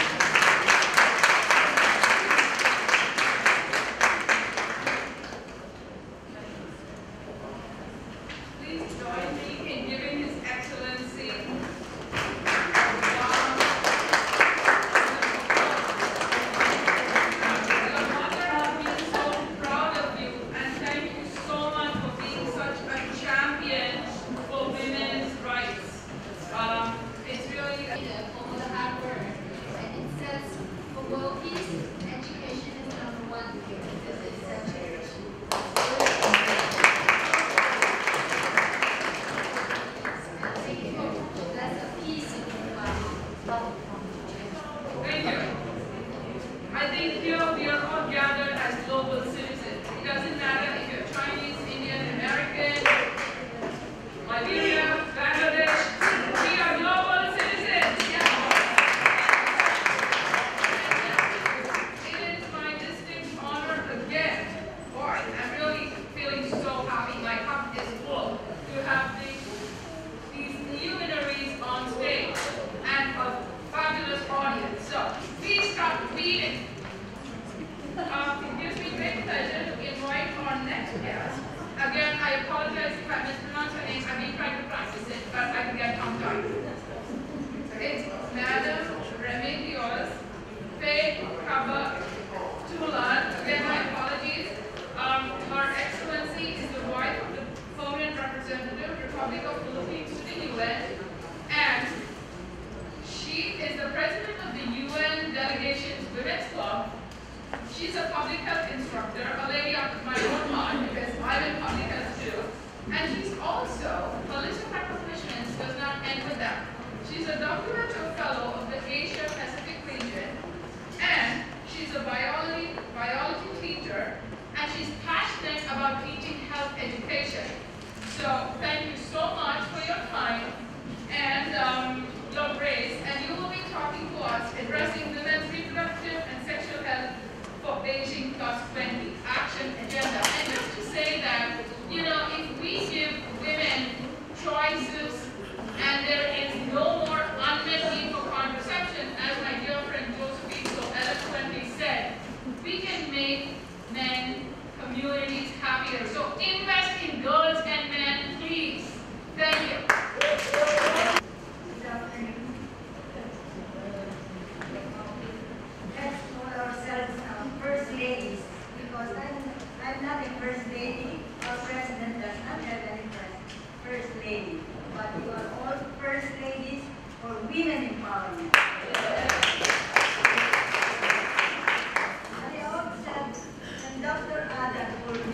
Addressing women's reproductive and sexual health for Beijing plus twenty action agenda. And just to say that, you know, if we give women choices and there is no more unmet need for contraception, as my dear friend Josephine so eloquently said, we can make men, communities happier. So invest in girls and men, please. Thank you. Good afternoon. Let's call ourselves um, First Ladies, because I'm, I'm not a First Lady. Our President does not have any first, first Lady. But you are all First Ladies for women empowerment. At the outset, when Doctor Ada told me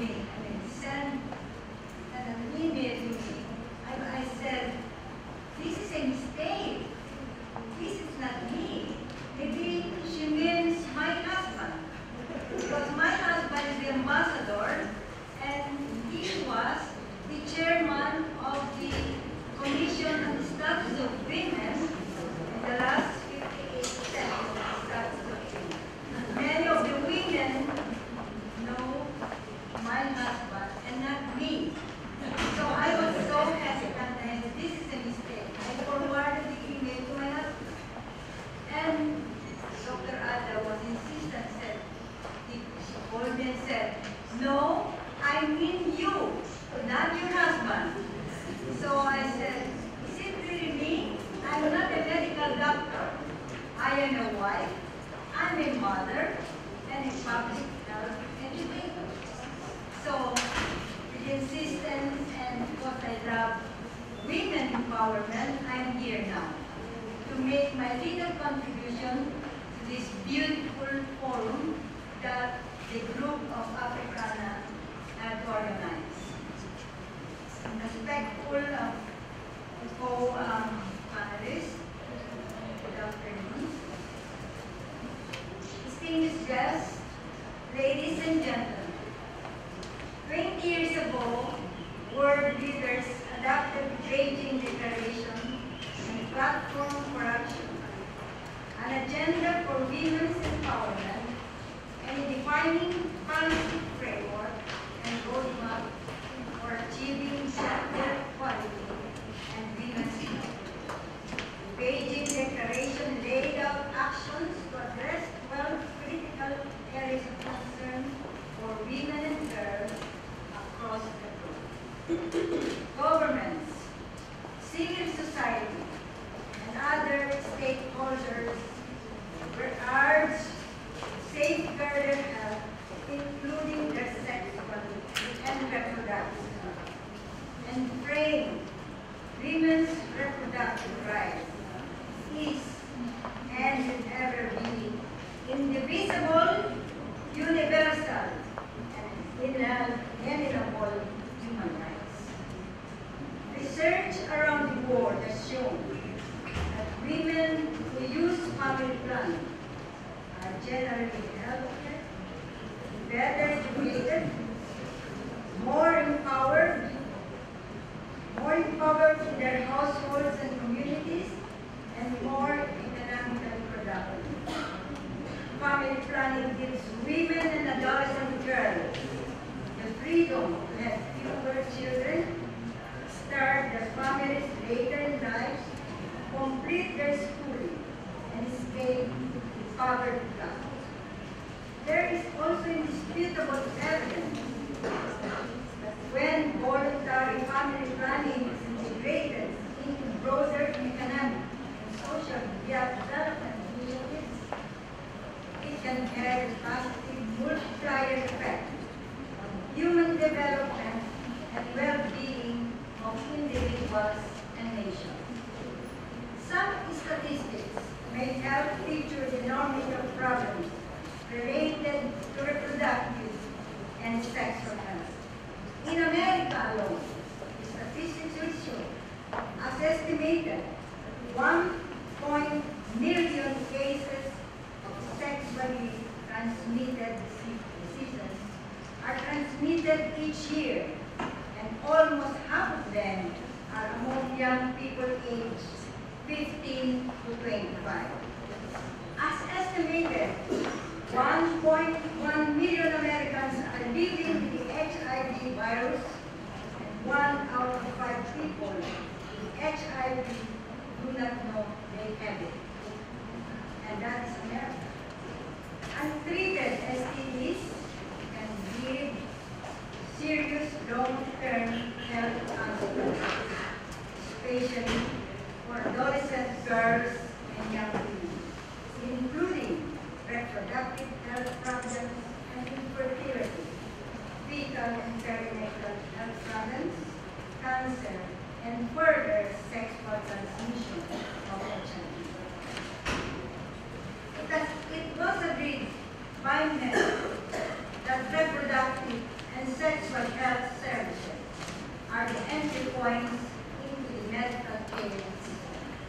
am a wife, I'm a mother, and a public health educator. So, with insistence and because I love women empowerment, I'm here now to make my little contribution to this beautiful forum that the group of Africana have organized. Respectful of co-panelists, good afternoon. Distinguished guests, ladies and gentlemen, twenty years ago, world leaders adopted the Beijing Declaration and Platform for Action, an agenda for women's empowerment, and a defining policy framework and roadmap for achieving gender equality and women's health. The Beijing Declaration laid out actions to address twelve critical areas of concern for women and girls across the globe. Governments, civil society, and other stakeholders were urged to safeguard their health, including their sexual and reproductive health, and frame women's reproductive rights is and will ever be indivisible, universal, and inalienable human rights. Research around the world has shown that women who use family planning are generally healthier, better educated, more empowered, more empowered in their households and communities, and more economically productive. Family planning gives women and adolescent girls the freedom to have fewer children, start their families later in life, complete their schooling, and escape poverty gap. There is also indisputable evidence that when voluntary family planning is integrated into broader economic and social development initiatives, it can have a positive multiplier effect on human development and well-being of individuals and nations. Some statistics may help picture the normative problems related to reproductive and sexual health. In America alone, statistics will show, as estimated, one point million cases of sexually transmitted diseases are transmitted each year, and almost half of them are among young people aged fifteen to twenty-five. As estimated, one point one million Americans are living with the H I V virus, and one out of five people with H I V do not know they have it. And that is America. Untreated S T Ds can give serious long-term health consequences, especially for adolescent girls and young women, including reproductive health problems and infertility, fetal and perinatal health problems, cancer, and further sexual transmission of H I V. Because it was agreed by many that reproductive and sexual health services are the entry points into the medical care system.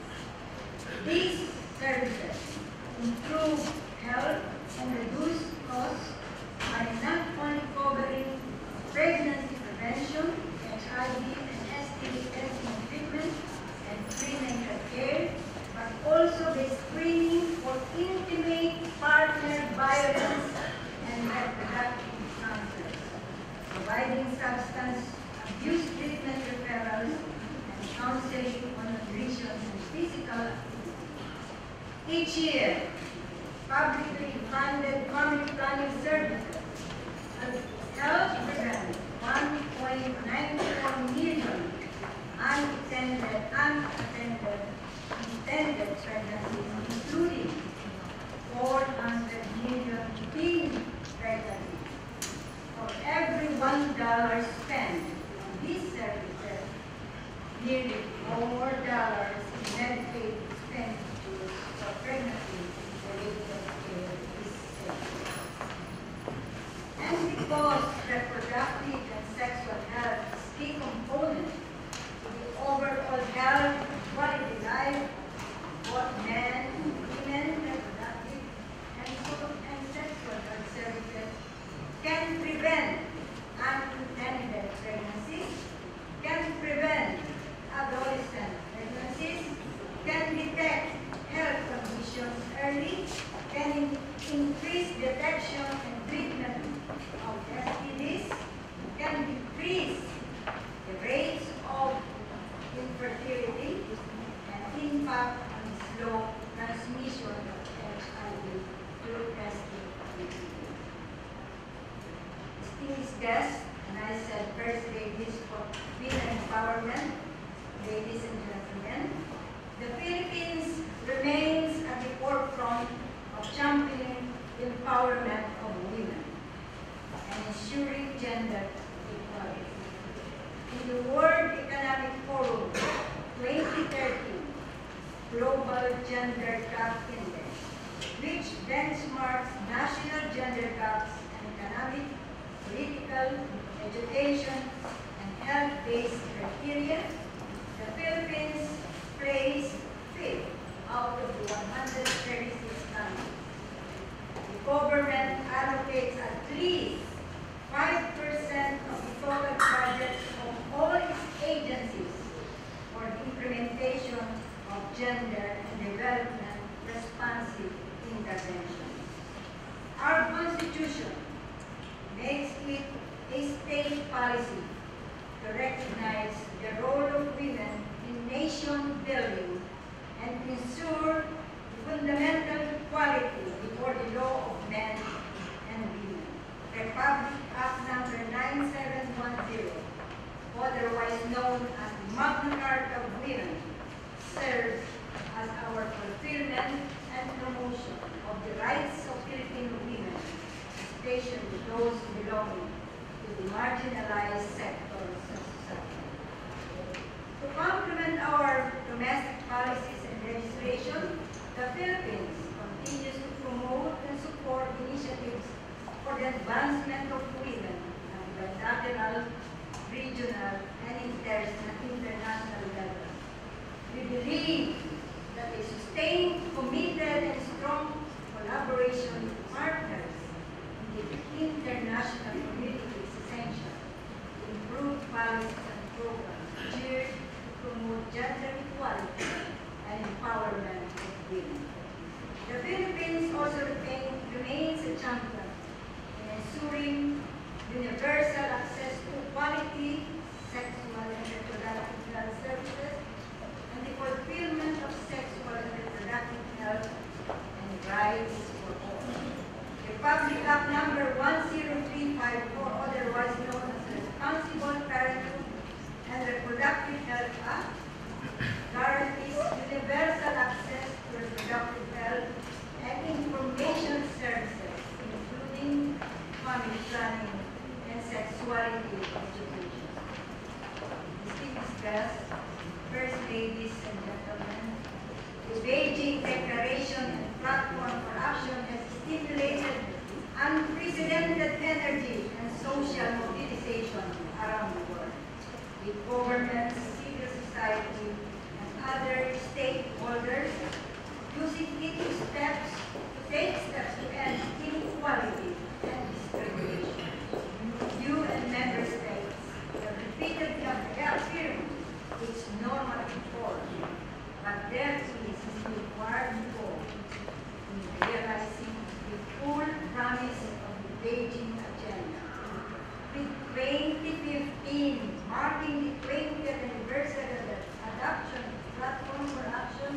These services improve health and reduce costs by not only covering pregnancy prevention, H I V and S T D testing treatment, and prenatal care, but also the screening for intimate partner violence and reproductive cancers, providing substance abuse treatment referrals and counseling on nutrition and physical activity. Each year, publicly funded family planning services help prevent one point nine four million unattended, unattended, intended pregnancies, including four hundred million teen pregnancies. For every one dollar spent on these services, nearly four dollars in Medicaid expenditures for pregnancy-related care is saved. And because reproductive and sexual health is key component to the overall health and quality life of both men and women, reproductive and, and sexual health services can prevent unintended pregnancies, can prevent adolescent pregnancies, can detect health conditions early, can in increase detection and treatment of S T Ds, can decrease the rates of infertility and impact on slow transmission of H I V through testing and treatment. Distinguished guests, and I said first ladies for women empowerment, ladies and gentlemen, the Philippines remains at the forefront of championing the empowerment of women and ensuring gender equality. In the World Economic Forum twenty thirteen Global Gender Gap Index, which benchmarks national gender gaps in economic, political, education, and health-based criteria, the Philippines placed fifth out of the one hundred thirty-six countries. The government allocates at least five percent of the total budget of all its agencies for the implementation of gender and development responsive interventions. Our Constitution makes it a state policy to recognize the role of women in nation building and ensure fundamental equality before the law of men and women. Republic Act number nine seven one zero, otherwise known as the Magna Carta of Women, serves as our fulfillment and promotion of the rights of Filipino women, especially those belonging to the marginalized sectors of society. To complement our domestic policies and legislation, the Philippines continues to promote and support initiatives for the advancement of women at the bilateral, regional, and inter international levels. We believe that a sustained, committed, and strong collaboration with partners in the international community is essential to improve policies and programs geared to promote gender equality and empowerment of women. The Philippines also remain, remains a champion in ensuring universal access to quality sexual and reproductive health services and the fulfillment of sexual and reproductive health and rights for all. Republic Act number one zero three five four, otherwise known as the Responsible Parenthood and Reproductive Health Act, guarantees universal access to reproductive health and information services, including family planning and sexuality education. Distinguished guests, First Ladies and gentlemen, the Beijing Declaration and Platform for Action has stimulated unprecedented energy and social mobilization around the world, with governments, civil society, and other stakeholders using it steps to take steps to end inequality and discrimination. You and member states have repeatedly affirmed its normative form, but there is a required goal in realizing the full promise of the Beijing agenda. With twenty fifteen marking the twentieth anniversary of the adoption of the Platform for Action,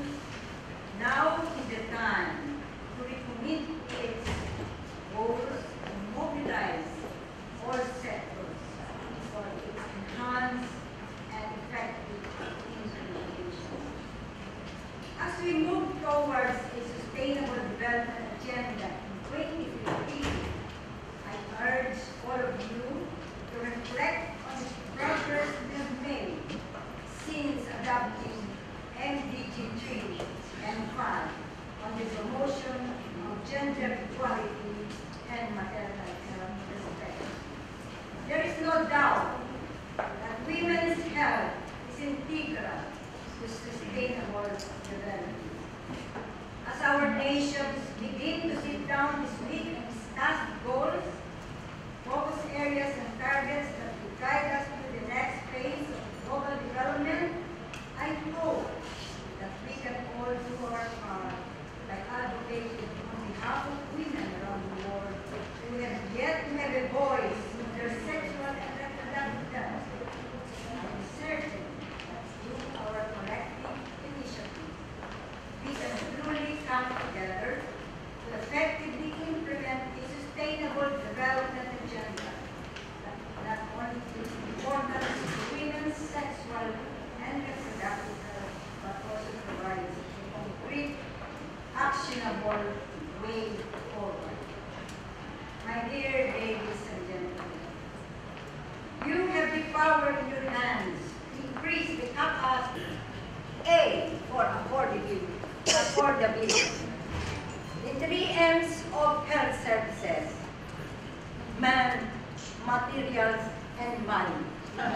now is the time to recommit its goals and mobilize all sectors for its enhanced and effective implementation. As we move towards a Sustainable Development Agenda in twenty fifteen, I urge all of you to reflect on the progress we have made since adopting M D G three and five on the promotion of gender equality and maternal health respect. There is no doubt that women's health is integral to sustainable development. As our nations begin to sit down this week and discuss goals, focus areas and targets that will guide us to the next phase of global development, I hope that we can all do our part by advocating on behalf of women around the world who have yet to have a voice in their sexual and reproductive health. I'm certain that through our collective initiative, we can truly come together to effectively implement a sustainable development agenda that not only is important to women's sexual and reproductive health, but also provides a concrete, actionable way forward. My dear ladies and gentlemen, you have the power in your hands to increase the capacity. A, for affordability. affordability. The three M's of health services: man, materials, and money. But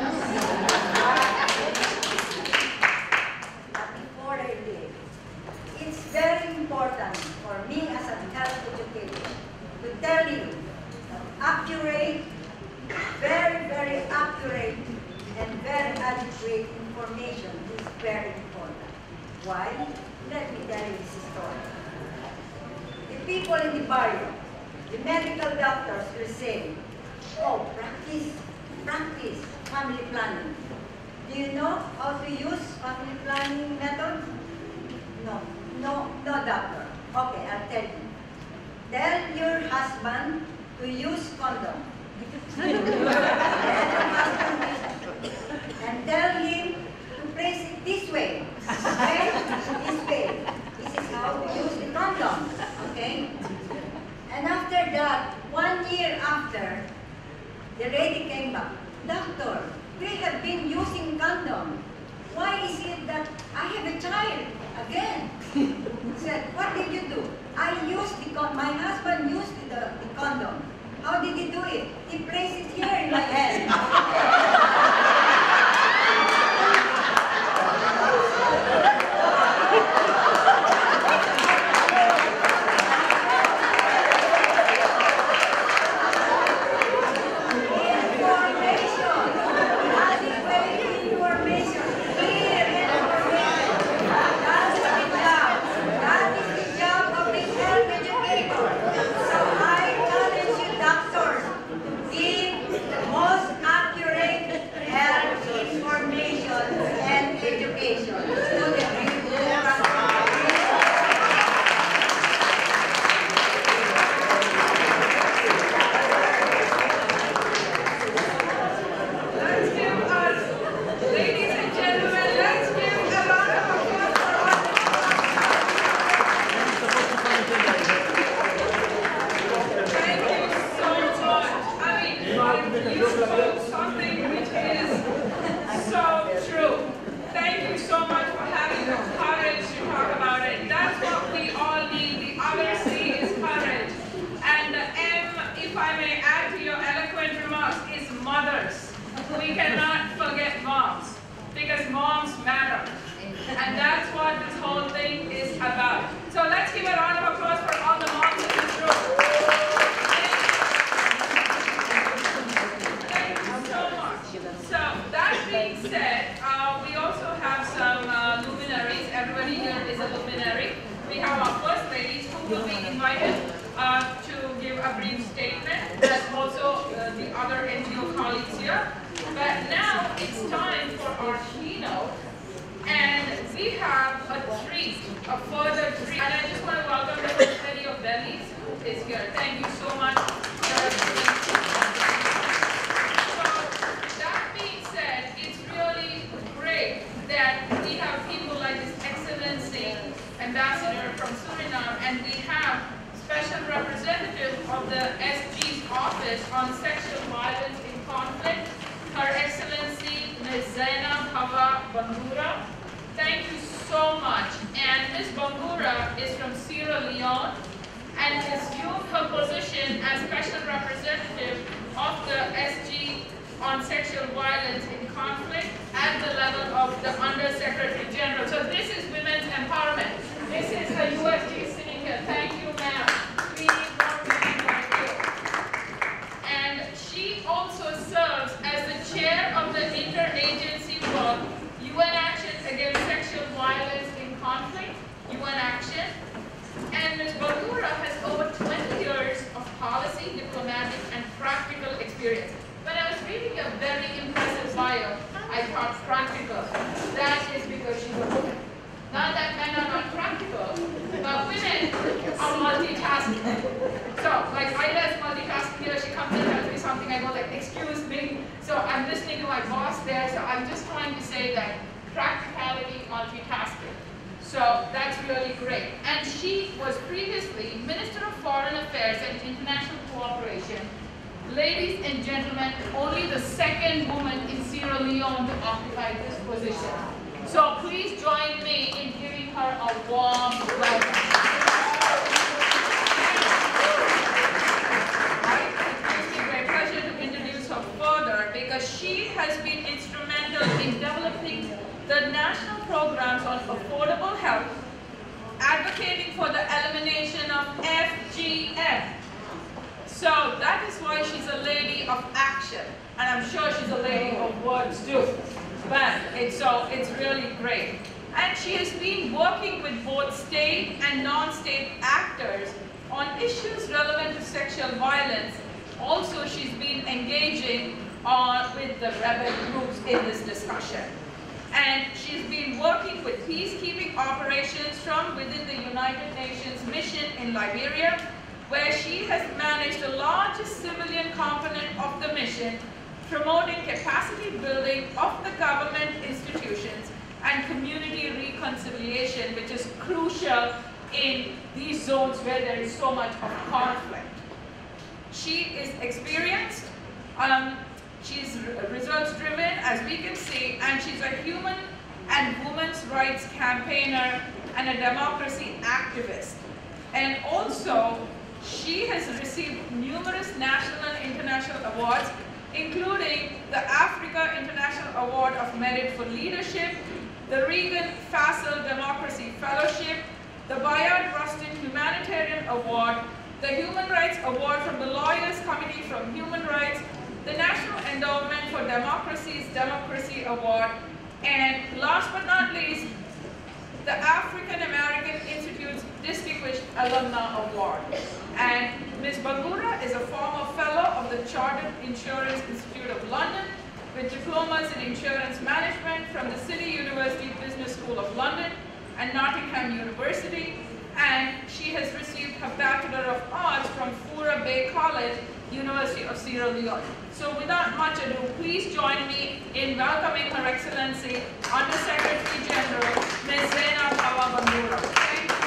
before I leave, it's very important for me as a health educator to tell you that accurate, very, very accurate, and very adequate information is very important. Why? Let me tell you this story. The people in the barrio, the medical doctors will say, oh, practice, practice family planning. Do you know how to use family planning method? No, no, no doctor. Okay, I'll tell you. Tell your husband to use condom. Tell your husband and tell him to place it this way. Okay? This way. This is how to use the condom. Okay? And after that, one year after, the lady came back. Doctor, we have been using condom. Why is it that I have a child again? He said, what did you do? I used the condom. My husband used the, the condom. How did he do it? He placed it here in my hand. We cannot forget moms, because moms matter. And that's what this whole thing is about. So let's give a round of applause for all the moms in this room. Thank you so much. So that being said, uh, we also have some uh, luminaries. Everybody here is a luminary. We have our first ladies who will be invited uh, to give a brief statement. There's also uh, the other N G O colleagues here. But now it's time for our keynote, and we have a treat, a further treat. And I just want to welcome the First Lady of Delhi, who is here. Thank you so much. So that being said, it's really great that we have people like His Excellency Ambassador from Suriname and Miz Bangura is from Sierra Leone and assumed her position as Special Representative of the S G on Sexual Violence in Conflict at the level of the Under-Secretary General. So this is women's empowerment. This is a U S G sitting here. Thank you, ma'am. We need more women like you. And she also serves as the chair of the interagency work U N Action Against Sexual Violence in Conflict, U N Action. And Miz Bangura has over twenty years of policy, diplomatic, and practical experience. When I was reading a very impressive bio, I thought practical. That is because she's a woman. Not that men are not practical, but women are multitasking. So, like Ida's multitasking here, she comes and tells me something, I go like, excuse me. So I'm listening to my boss there, so I'm just trying to say that practicality, multitasking. So that's really great. And she was previously Minister of Foreign Affairs and International Cooperation. Ladies and gentlemen, only the second woman in Sierra Leone to occupy this position. So please join me in giving her a warm welcome. It gives me great pleasure to introduce her further because she has been instrumental in developing the national programs on affordable health, advocating for the elimination of F G M. So that is why she's a lady of action, and I'm sure she's a lady of words too. But it's so it's really great. And she has been working with both state and non-state actors on issues relevant to sexual violence. Also, she's been engaging on with the rebel groups in this discussion. And she's been working with peacekeeping operations from within the United Nations mission in Liberia, where she has managed the largest civilian component of the mission, promoting capacity building of the government institutions and community reconciliation, which is crucial in these zones where there is so much of conflict. She is experienced, um, she's results driven, as we can see, and she's a human and women's rights campaigner and a democracy activist. And also, she has received numerous national and international awards, including the Africa International Award of Merit for Leadership, the Regan Fassel Democracy Fellowship, the Bayard Rustin Humanitarian Award, the Human Rights Award from the Lawyers Committee from Human Rights, the National Endowment for Democracy's Democracy Award, and last but not least, the African American Institute's Distinguished Alumna Award. And Miz Bangura is a former fellow of the Chartered Insurance Institute of London with diplomas in insurance management from the City University Business School of London and Nottingham University. And she has received her Bachelor of Arts from Fura Bay College, University of Sierra Leone. So without much ado, please join me in welcoming Her Excellency, Under-Secretary General, Miz Zainab Awa Bangura. Thank you.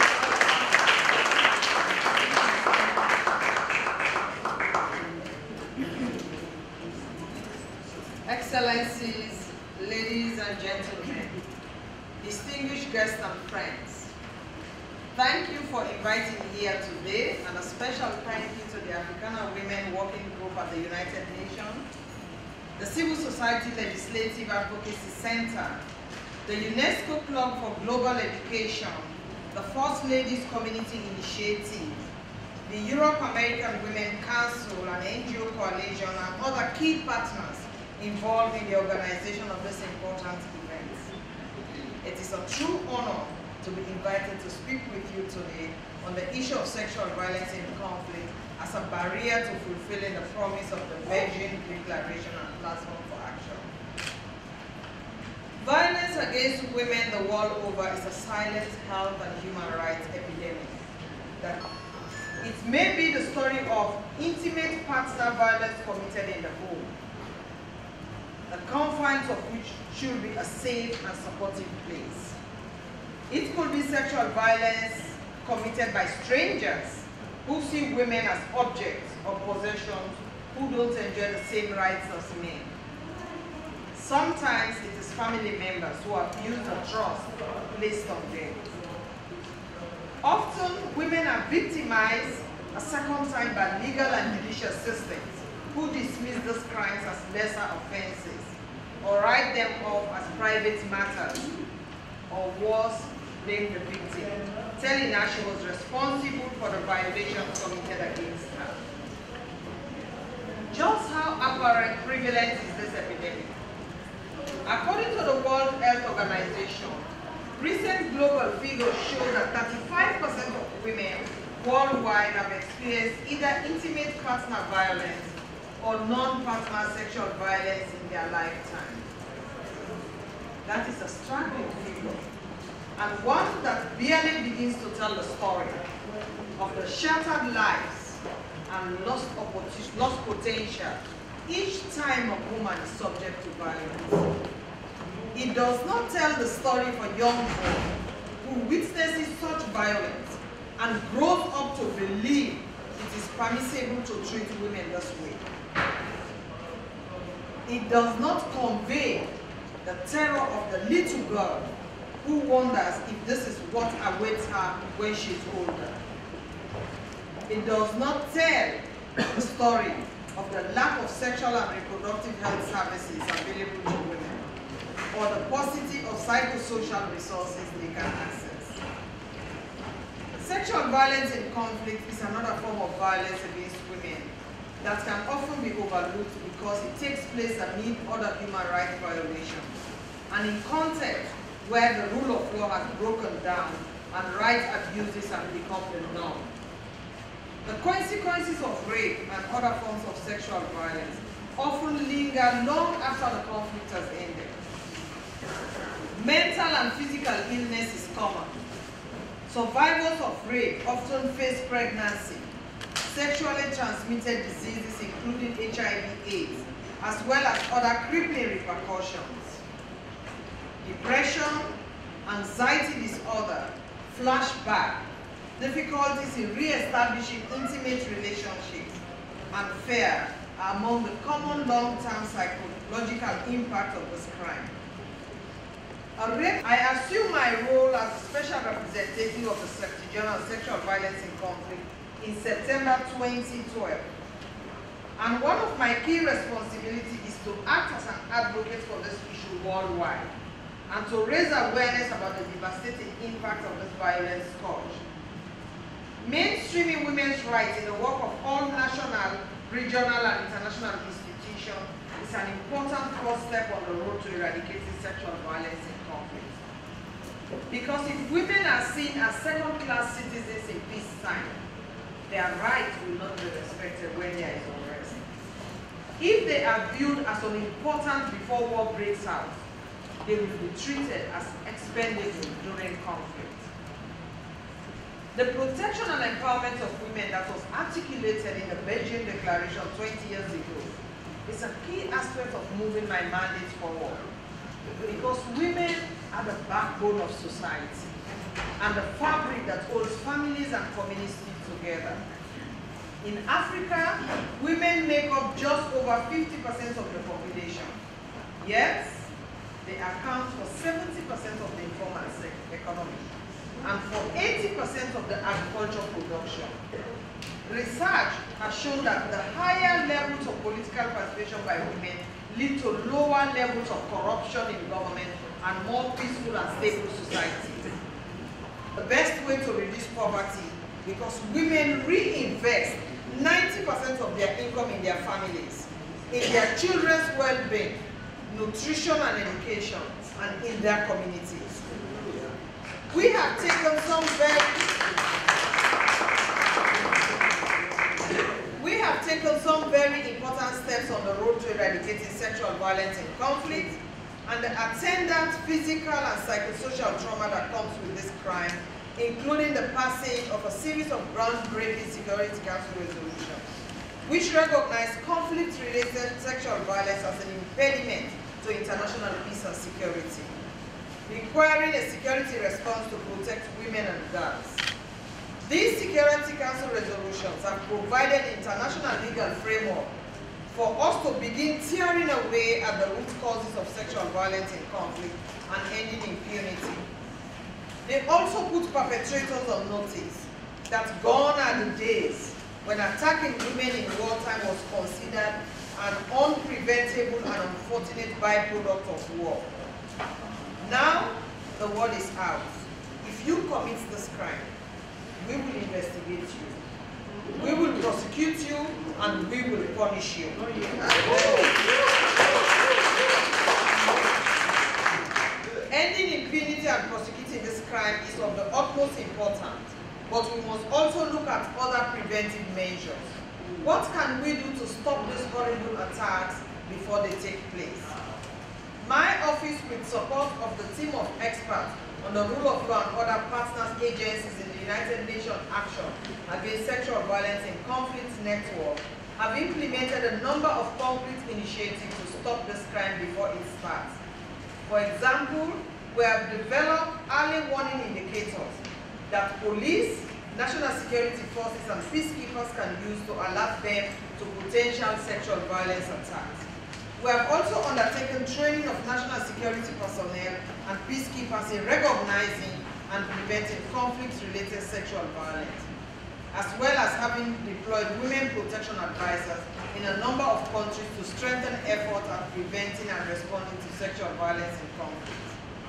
Excellencies, ladies and gentlemen, distinguished guests and friends, thank you for inviting me here today, and a special thank you to the Africana Women Working Group at the United Nations, the Civil Society Legislative Advocacy Center, the UNESCO Club for Global Education, the First Ladies Community Initiative, the Europe American Women Council and N G O Coalition, and other key partners involved in the organization of this important event. It is a true honor to be invited to speak with you today on the issue of sexual violence in conflict as a barrier to fulfilling the promise of the Beijing Declaration and Platform for Action. Violence against women the world over is a silent health and human rights epidemic. That it may be the story of intimate partner violence committed in the home, the confines of which should be a safe and supportive place. It could be sexual violence committed by strangers who see women as objects or possessions who don't enjoy the same rights as men. Sometimes it is family members who abuse the trust placed on them. Often, women are victimized a second time by legal and judicial systems who dismiss these crimes as lesser offenses or write them off as private matters, or worse, blame the victim, telling her she was responsible for the violations committed against her. Just how apparent prevalent is this epidemic? According to the World Health Organization, recent global figures show that thirty-five percent of women worldwide have experienced either intimate partner violence or non-partner sexual violence in their lifetime. That is a staggering figure, and one that barely begins to tell the story of the shattered lives and lost opportunity, lost potential each time a woman is subject to violence. It does not tell the story for young boy who witnesses such violence and grows up to believe it is permissible to treat women this way. It does not convey the terror of the little girl who wonders if this is what awaits her when she's older. It does not tell the story of the lack of sexual and reproductive health services available to women, or the paucity of psychosocial resources they can access. Sexual violence in conflict is another form of violence against women that can often be overlooked because it takes place amid other human rights violations and in contexts where the rule of law has broken down and rights abuses have become the norm. The consequences of rape and other forms of sexual violence often linger long after the conflict has ended. Mental and physical illness is common. Survivors of rape often face pregnancy, sexually transmitted diseases including H I V AIDS, as well as other crippling repercussions. Depression, anxiety disorder, flashback, difficulties in re-establishing intimate relationships, and fear are among the common long-term psychological impact of this crime. I assume my role as a special representative of the Secretary General on Sexual Violence in Conflict in September twenty twelve. And one of my key responsibilities is to act as an advocate for this issue worldwide and to raise awareness about the devastating impact of this violence scourge. Mainstreaming women's rights in the work of all national, regional, and international institutions is an important first step on the road to eradicating sexual violence in conflict. Because if women are seen as second-class citizens in peacetime, their rights will not be respected when there is unrest. If they are viewed as unimportant before war breaks out, they will be treated as expendable during conflict. The protection and empowerment of women that was articulated in the Beijing Declaration twenty years ago is a key aspect of moving my mandate forward, because women are the backbone of society and the fabric that holds families and communities together. In Africa, women make up just over fifty percent of the population, yet they account for seventy percent of the informal economy and for eighty percent of the agricultural production. Research has shown that the higher levels of political participation by women lead to lower levels of corruption in government and more peaceful and stable society. The best way to reduce poverty, because women reinvest ninety percent of their income in their families, in their children's well-being, nutrition and education, and in their communities. We have taken some very we have taken some very important steps on the road to eradicating sexual violence in conflict, and the attendant physical and psychosocial trauma that comes with this crime, including the passing of a series of groundbreaking Security Council resolutions, which recognize conflict-related sexual violence as an impediment to international peace and security, requiring a security response to protect women and girls. These Security Council resolutions have provided international legal framework for us to begin tearing away at the root causes of sexual violence in conflict and ending impunity. They also put perpetrators on notice that gone are the days when attacking women in wartime was considered an unpreventable and unfortunate byproduct of war. Now, the word is out. If you commit this crime, we will investigate you. We will prosecute you and we will punish you. Ending impunity and prosecuting this crime is of the utmost importance, but we must also look at other preventive measures. What can we do to stop these horrible attacks before they take place? My office, with support of the team of experts on the rule of law and other partners agencies in the United Nations Action Against Sexual Violence in Conflict Network, have implemented a number of concrete initiatives to stop this crime before it starts. For example, we have developed early warning indicators that police, national security forces, and peacekeepers can use to alert them to potential sexual violence attacks. We have also undertaken training of national security personnel and peacekeepers in recognizing and preventing conflict-related sexual violence, as well as having deployed women protection advisors in a number of countries to strengthen efforts at preventing and responding to sexual violence in conflict.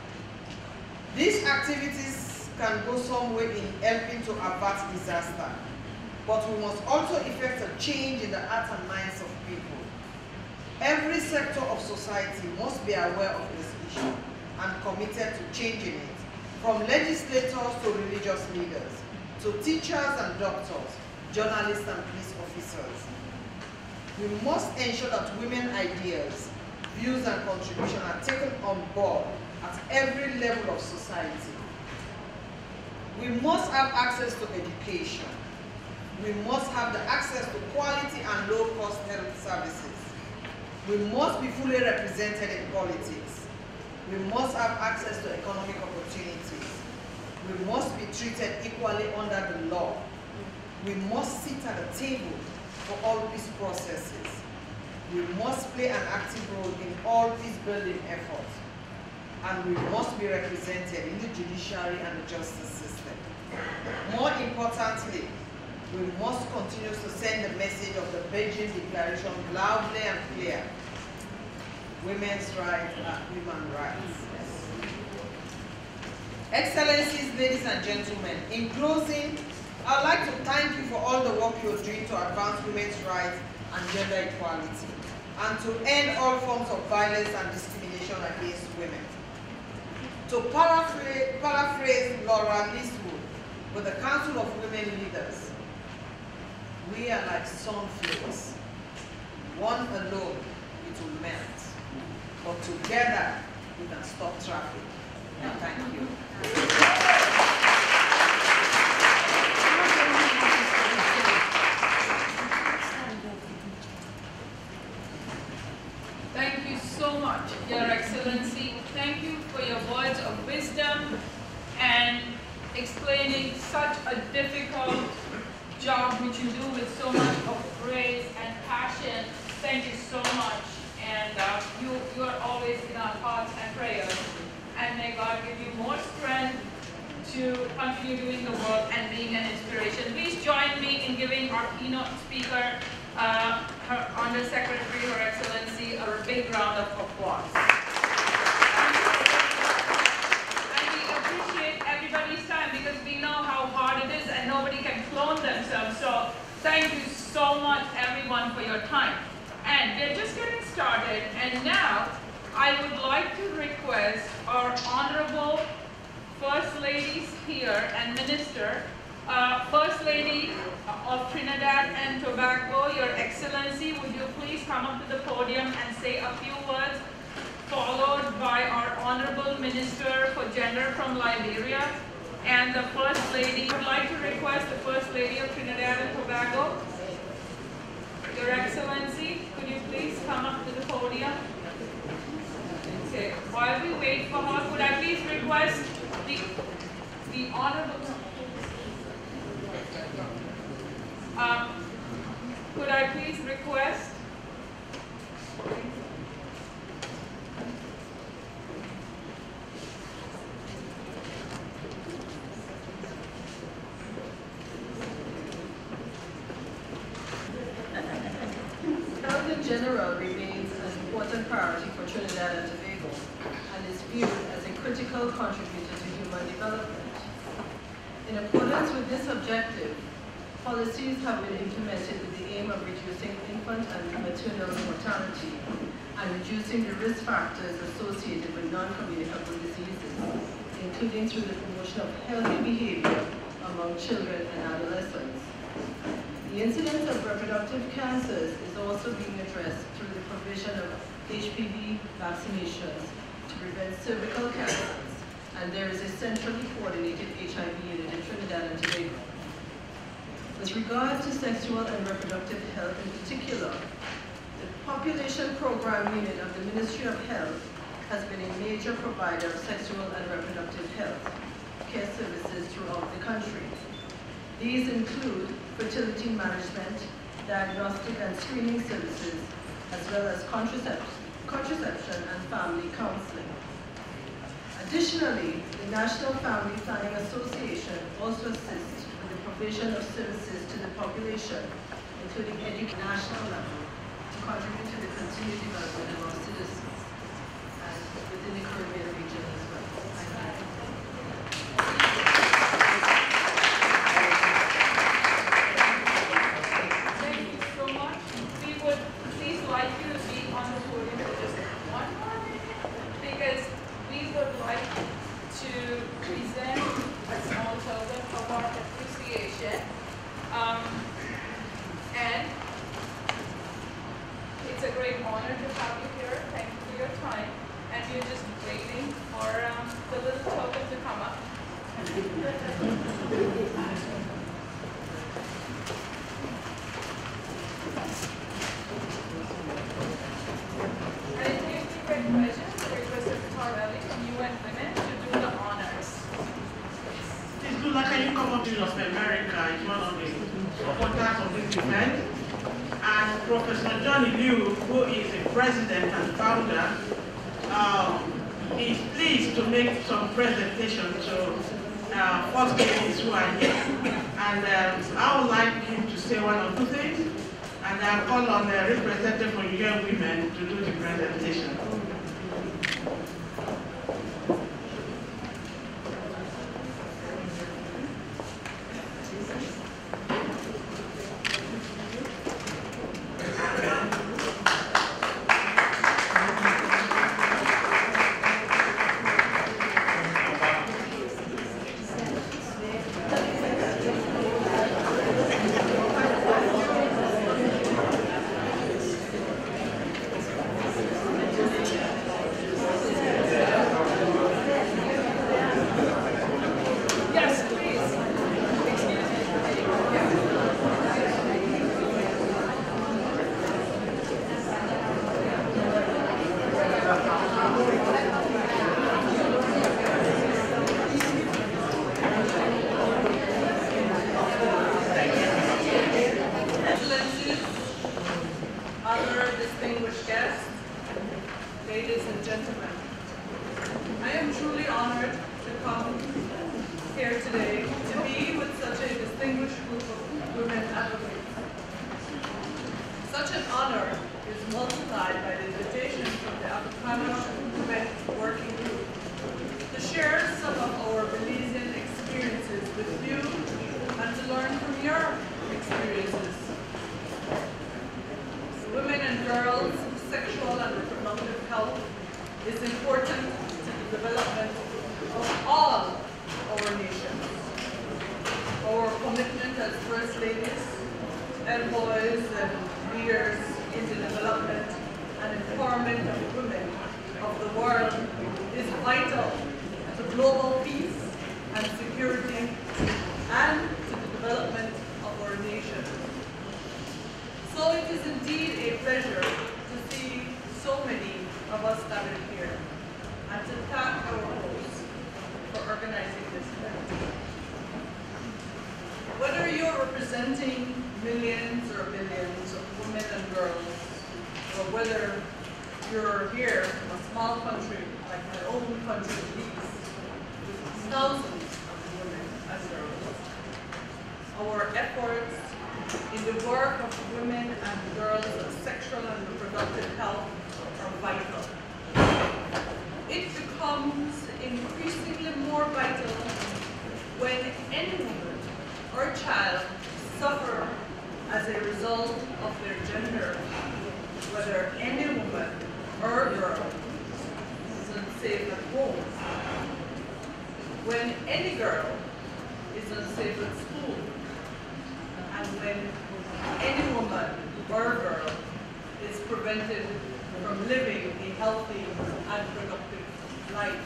These activities can go some way in helping to avert disaster, but we must also effect a change in the hearts and minds of people. Every sector of society must be aware of this issue and committed to changing it, from legislators to religious leaders, to teachers and doctors, journalists and police officers. We must ensure that women's ideas, views and contributions are taken on board at every level of society. We must have access to education. We must have the access to quality and low-cost health services. We must be fully represented in politics. We must have access to economic opportunities. We must be treated equally under the law. We must sit at the table for all peace processes. We must play an active role in all peace-building efforts. And we must be represented in the judiciary and the justice system. More importantly, we must continue to send the message of the Beijing Declaration loudly and clear. Women's rights are human rights. Excellencies, ladies and gentlemen, in closing, I'd like to thank you for all the work you're doing to advance women's rights and gender equality, and to end all forms of violence and discrimination against women. To paraphrase, paraphrase Laura Leeswood with the Council of Women Leaders, we are like sunflakes. One alone, it will melt. But together, we can stop traffic. And thank you. Thank you so much, Your Excellency. Thank you for your words of wisdom and explaining such a difficult job which you do with so much of grace and passion. Thank you so much. And uh, you, you are always in our hearts and prayers. And may God give you more strength to continue doing the work and being an inspiration. Please join me in giving our keynote speaker, uh, her Undersecretary, Her Excellency, a big round of applause. And we appreciate everybody's time because we know how hard it is and nobody can clone themselves. So thank you so much, everyone, for your time. And we're just getting started, and now I would like to request our honorable First Ladies here and Minister, uh, First Lady of Trinidad and Tobago, Your Excellency, would you please come up to the podium and say a few words, followed by our Honorable Minister for Gender from Liberia, and the First Lady. I would like to request the First Lady of Trinidad and Tobago, Your Excellency, could you please come up to the podium? Okay, while we wait for her, could I please request the, the Honorable, um, could I please request general remains an important priority for Trinidad and Tobago and is viewed as a critical contributor to human development. In accordance with this objective, policies have been implemented with the aim of reducing infant and maternal mortality and reducing the risk factors associated with non-communicable diseases, including through the promotion of healthy behavior among children and adolescents. The incidence of reproductive cancers is also being addressed through the provision of H P V vaccinations to prevent cervical cancers, and there is a centrally coordinated H I V unit in Trinidad and Tobago. With regard to sexual and reproductive health in particular, the Population Program Unit of the Ministry of Health has been a major provider of sexual and reproductive health care services throughout the country. These include fertility management, diagnostic and screening services, as well as contraception, contraception and family counseling. Additionally, the National Family Planning Association also assists with the provision of services to the population, including education at national level, to contribute to the continued development of our citizens and within the Caribbean region as well. Thank you. Presentation to uh, first ladies who are here, and um, I would like him to say one or two things, and I'll call on the representative for young women to do the presentation. Thousands of women and girls. Our efforts in the work of women and girls' sexual and reproductive health are vital. It becomes increasingly more vital when any woman or child suffer as a result of their gender, whether any woman or girl is unsafe at home, when any girl is unsafe at school, and when any woman or girl is prevented from living a healthy and productive life.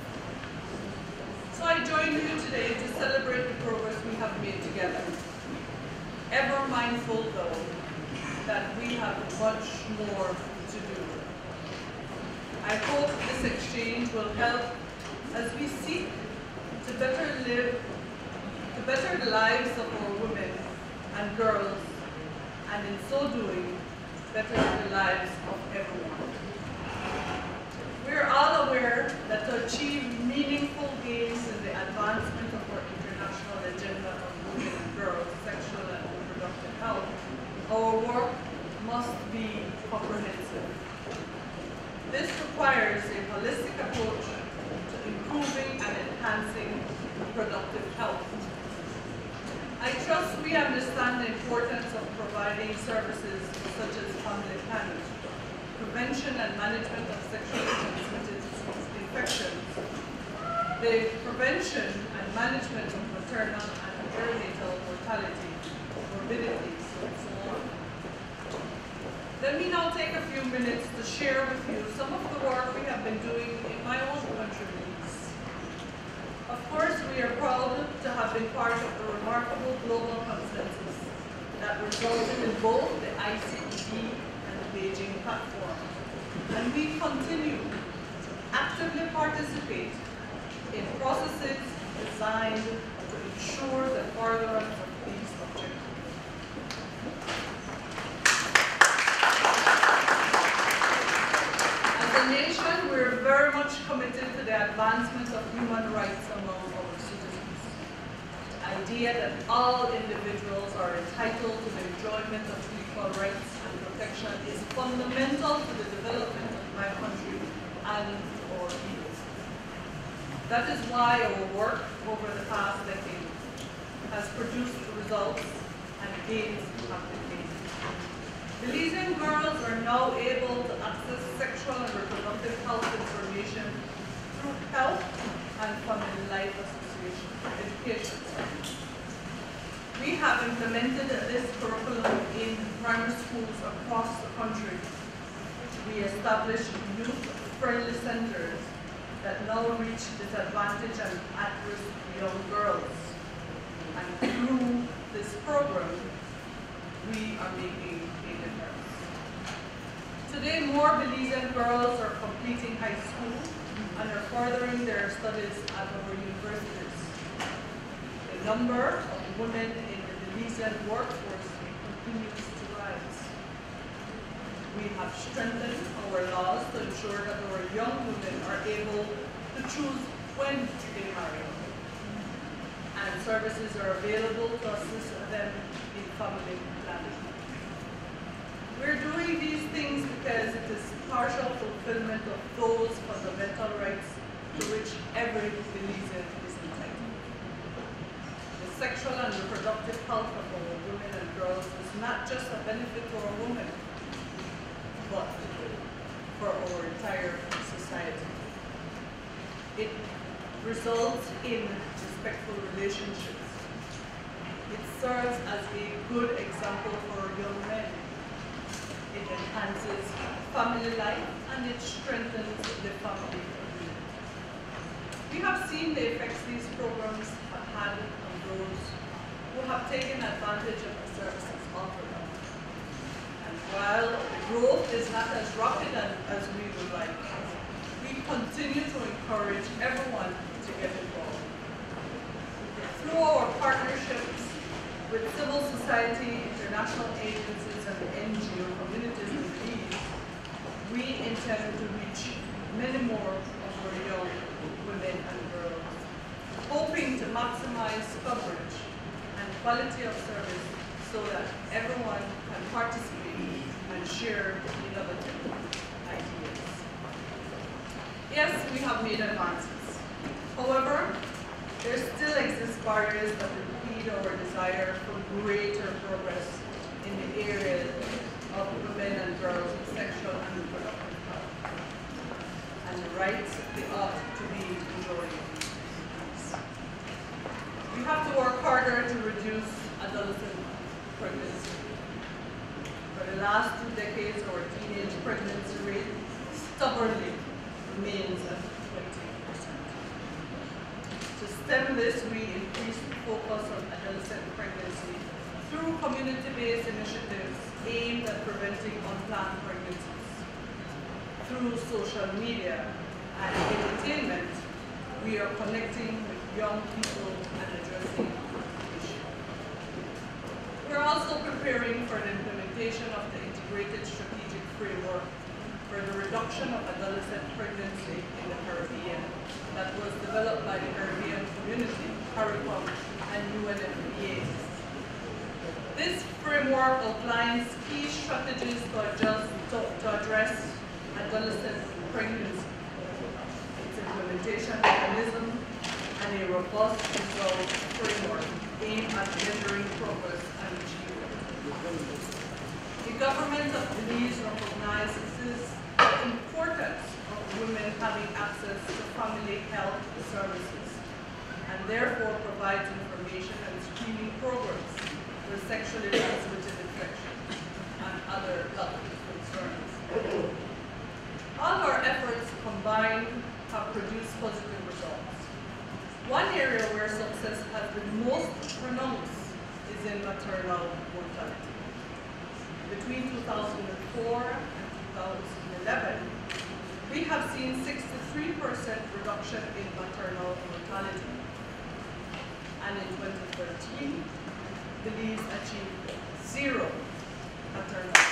So I join you today to celebrate the progress we have made together. Ever mindful, though, that we have much more to do. I hope this exchange will help as we seek to better live, to better the lives of our women and girls, and in so doing, better the lives of everyone. We are all aware that to achieve meaningful gains in the advancement of our international agenda of women and girls' sexual and reproductive health, our work must be comprehensive. This requires a holistic approach to improving and enhancing reproductive health. I trust we understand the importance of providing services such as family planning, prevention and management of sexually transmitted infections, the prevention and management of maternal and perinatal mortality, morbidities, and so on. Let me now take a few minutes to share with you some of the work we have been doing in my own country. Of course, we are proud to have been part of the remarkable global consensus that resulted in both the I C E D and the Beijing platform. And we continue to actively participate in processes designed to ensure the furtherance of these objectives. As a nation, we're very much committed to the advancement of human rights among our citizens. The idea that all individuals are entitled to the enjoyment of equal rights and protection is fundamental to the development of my country and our people. That is why our work over the past decade has produced results and gains have been made. Belizean girls are now able to access sexual and reproductive health information through health and family life association education. We have implemented this curriculum in primary schools across the country. We established youth-friendly centers that now reach disadvantaged and at-risk young girls. And through this program, we are making a difference. Today, more Belizean girls are completing high school and are furthering their studies at our universities. The number of women in the Belizean workforce continues to rise. We have strengthened our laws to ensure that our young women are able to choose when they marry. And services are available to assist them in family planning. We're doing these things because it is partial fulfillment of those fundamental rights to which every Belizean is entitled. The sexual and reproductive health of our women and girls is not just a benefit to our women, but for our entire society. It results in respectful relationships. It serves as a good example for young men. It enhances family life and it strengthens the family community. We have seen the effects these programs have had on those who have taken advantage of the services offered. And while growth is not as rapid as we would like, we continue to encourage everyone to get involved. Through our partnerships with civil society, international agencies, and N G O communities in Belize, we intend to reach many more of our young women and girls, hoping to maximize coverage and quality of service so that everyone can participate and share innovative ideas. Yes, we have made advances. However, there still exist barriers that impede our desire for greater progress in the area of women and girls' sexual and reproductive health, and the rights they ought to be enjoying. We have to work harder to reduce adolescent pregnancy. For the last two decades, our teenage pregnancy rate stubbornly remains at twenty percent. To stem this, we increased focus on adolescent pregnancy through community-based initiatives aimed at preventing unplanned pregnancies. Through social media and entertainment, we are connecting with young people and addressing issues. We're also preparing for the implementation of the integrated strategic framework for the reduction of adolescent pregnancy in the Caribbean that was developed by the Caribbean Community, CARICOM, and U N F P A. This framework outlines key strategies to, adjust, to, to address adolescent pregnancy, its implementation mechanism, and a robust result framework aimed at measuring progress and achievement. The government of Belize recognizes the importance of women having access to family health services, and therefore provides information and screening programs for sexually transmitted infections and other health concerns. All our efforts combined have produced positive results. One area where success has been most pronounced is in maternal mortality. Between two thousand four and two thousand eleven, we have seen sixty-three percent reduction in maternal mortality. And in twenty thirteen, Belize achieved zero maternal mortality.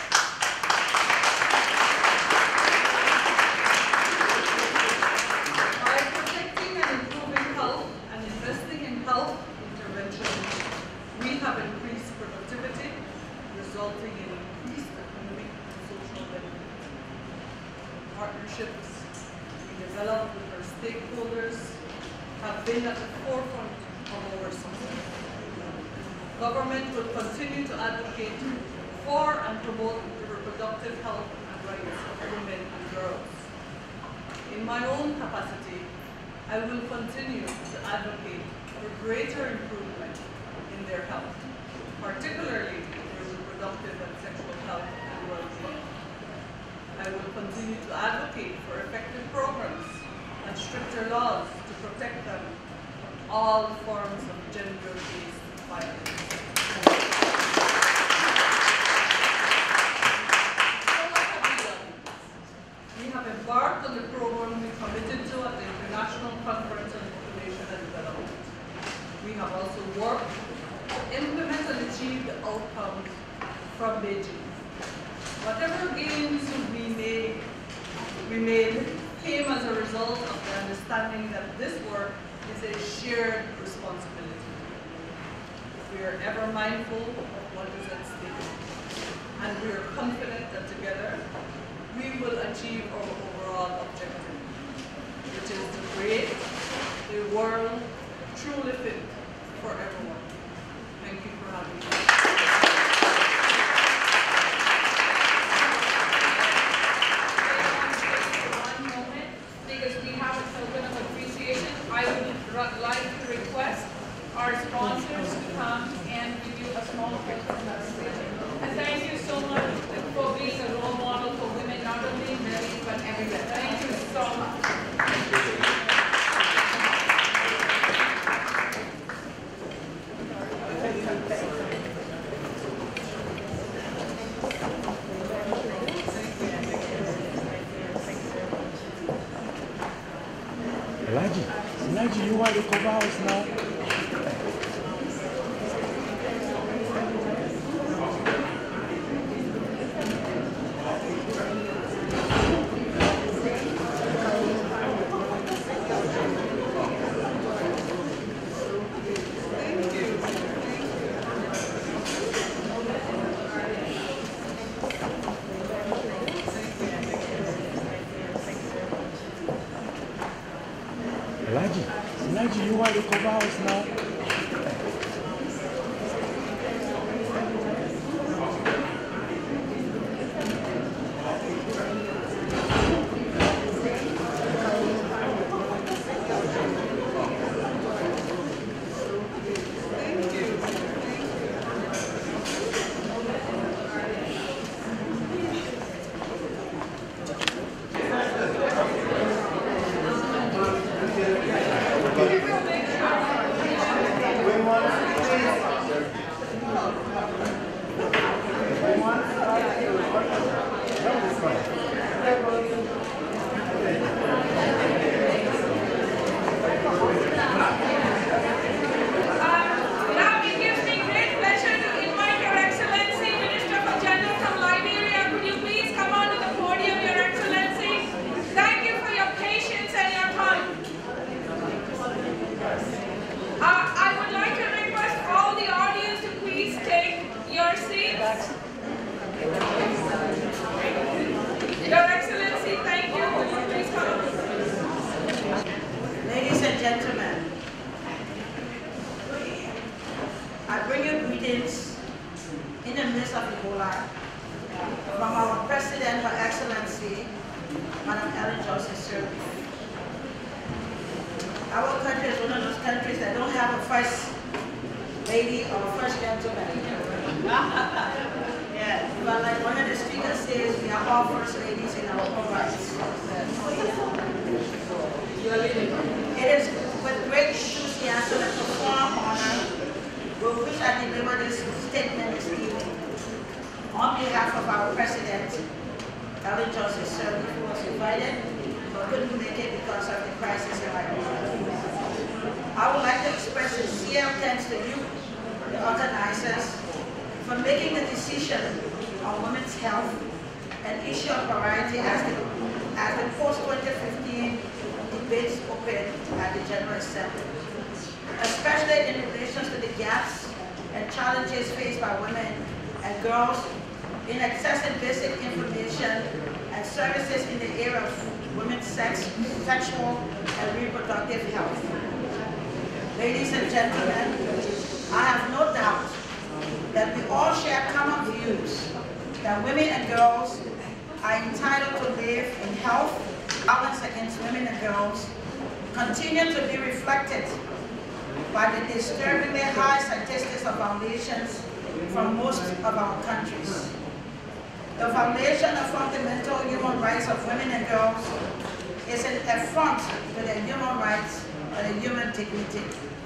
By protecting and improving health and investing in health interventions, we have increased productivity, resulting in increased economic and social benefits. Partnerships we developed with our stakeholders have been at the forefront of our success. Government will continue to advocate for and promote the reproductive health and rights of women and girls. In my own capacity, I will continue to advocate for greater improvement in their health, particularly their reproductive and sexual health and well-being. I will continue to advocate for effective programs and stricter laws to protect them from all forms of gender-based violence. So what have we done? We have embarked on the program we committed to at the International Conference on Population and Development. We have also worked to implement and achieve the outcomes from Beijing. Whatever gains we made, we made came as a result of the understanding that this work is a shared responsibility. We are ever mindful of what is at stake, and we are confident that together we will achieve our overall objective, which is to create a world truly fit for everyone. Thank you for having me. One moment, because we have a token of appreciation. I would like to request our sponsors to come and give you a small gift from us. And thank you so much for being a role model for women, not only in Belize, but everywhere. Thank you so much. Elijah, Elijah, you want to cover house now? are the clubhouse now. Sexual and reproductive health. Ladies and gentlemen, I have no doubt that we all share common views that women and girls are entitled to live in health. Violence against women and girls continue to be reflected by the disturbingly high statistics of violations from most of our countries. The violation of fundamental human rights of women and girls is an affront to their human rights and their human dignity.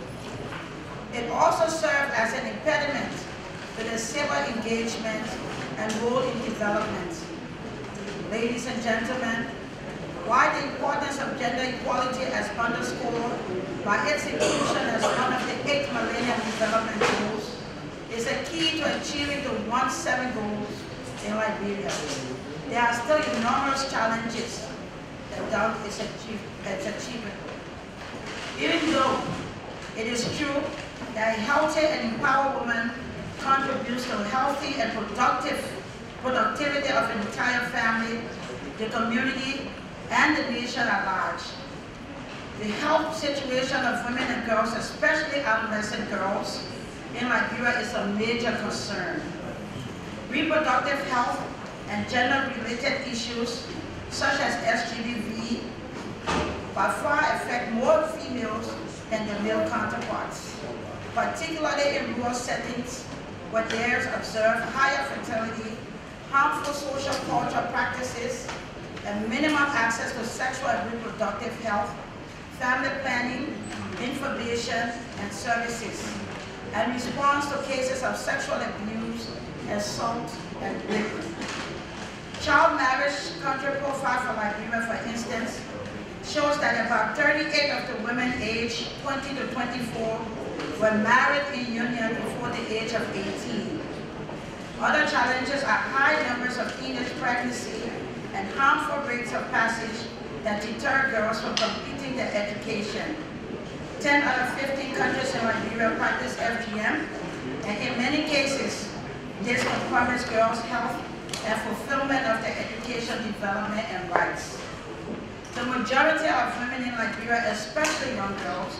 It also serves as an impediment to the civil engagement and role in development. Ladies and gentlemen, while the importance of gender equality as underscored by its inclusion as one of the eight Millennium Development Goals is a key to achieving the one seven goals in Liberia, there are still enormous challenges that doubt its achievement. Even though it is true that a healthy and empowered woman contributes to healthy and productive productivity of an entire family, the community, and the nation at large. The health situation of women and girls, especially adolescent girls, in Liberia is a major concern. Reproductive health and gender-related issues such as S G B V by far affect more females than their male counterparts, particularly in rural settings where there is observed higher fertility, harmful social culture practices, and minimum access to sexual and reproductive health, family planning, information, and services, and response to cases of sexual abuse, assault, and rape. Child marriage country profile for Liberia, for instance, shows that about thirty-eight of the women aged twenty to twenty-four were married in union before the age of eighteen. Other challenges are high numbers of teenage pregnancy and harmful rates of passage that deter girls from completing their education. ten out of fifteen countries in Liberia practice F G M, and in many cases, this compromises girls' health and fulfillment of their education, development, and rights. The majority of women in Liberia, especially young girls,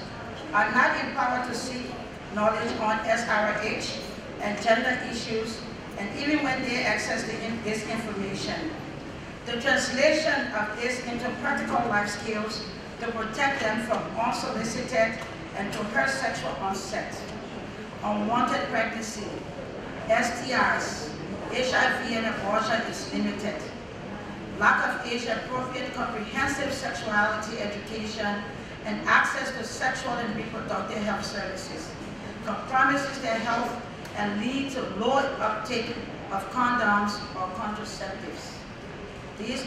are not empowered to seek knowledge on S R H and gender issues, and even when they access the in this information. The translation of this into practical life skills to protect them from unsolicited and coerced sexual onset, unwanted pregnancy, S T Is, H I V and abortion is limited. Lack of age-appropriate comprehensive sexuality education and access to sexual and reproductive health services compromises their health and lead to low uptake of condoms or contraceptives. These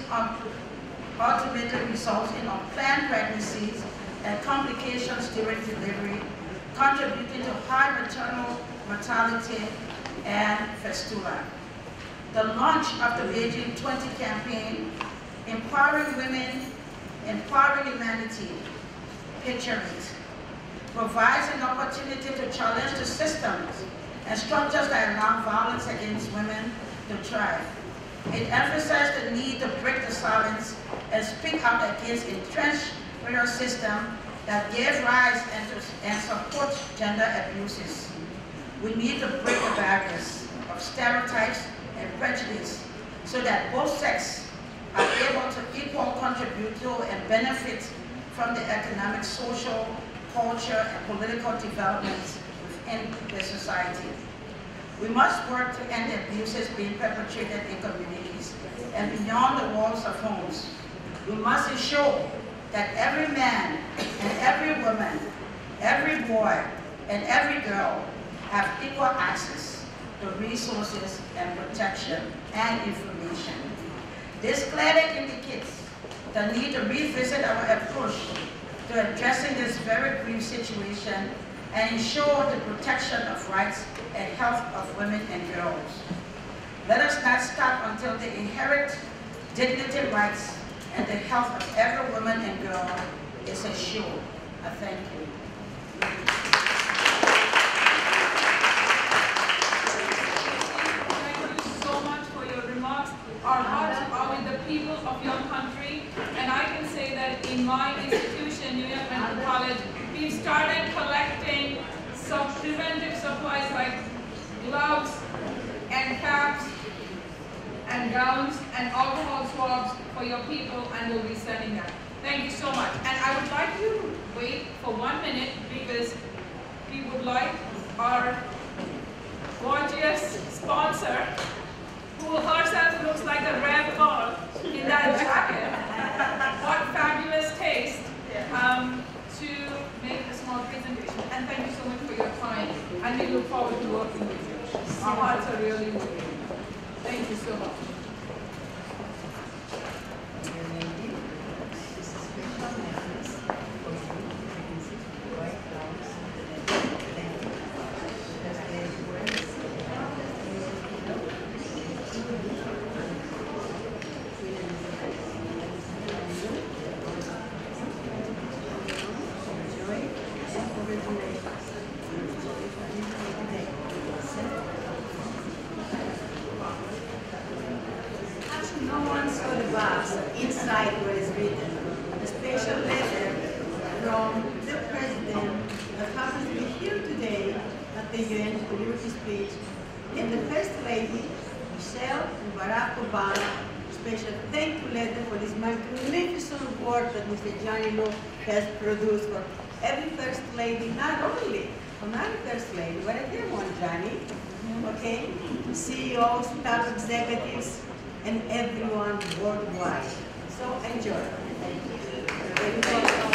ultimately result in unplanned pregnancies and complications during delivery, contributing to high maternal mortality and fistula. The launch of the Beijing twenty campaign, Empowering Women, Empowering Humanity, picture it, provides an opportunity to challenge the systems and structures that allow violence against women to thrive. It emphasized the need to break the silence and speak out against entrenched patriarchal system that gave rise and, to, and support gender abuses. We need to break the barriers of stereotypes and prejudice so that both sexes are able to equal contribute to and benefit from the economic, social, culture, and political developments within the society. We must work to end the abuses being perpetrated in communities and beyond the walls of homes. We must ensure that every man and every woman, every boy and every girl have equal access to resources and protection and information. This clearly indicates the need to revisit our approach to addressing this very grievous situation and ensure the protection of rights and health of women and girls. Let us not stop until the inherent dignity, rights, and the health of every woman and girl is assured. I thank you. Thank you so much for your remarks. Our hearts are with the people of your country, and I can say that in my institution, New York Medical College, we've started collecting some preventive supplies like gloves and caps and gowns and alcohol swabs for your people, and we'll be sending them. Thank you so much. And I would like you to wait for one minute because we would like our gorgeous sponsor, who herself looks like a rare girl in that jacket. What fabulous taste, um, to make a small presentation. And thank you so much for your time. And we look forward to working with you. Our hearts are really with you. Thank you so much. Has produced for every first lady, not only for my first lady, but everyone, Johnny, okay? C E Os, top executives, and everyone worldwide. So enjoy. Thank you.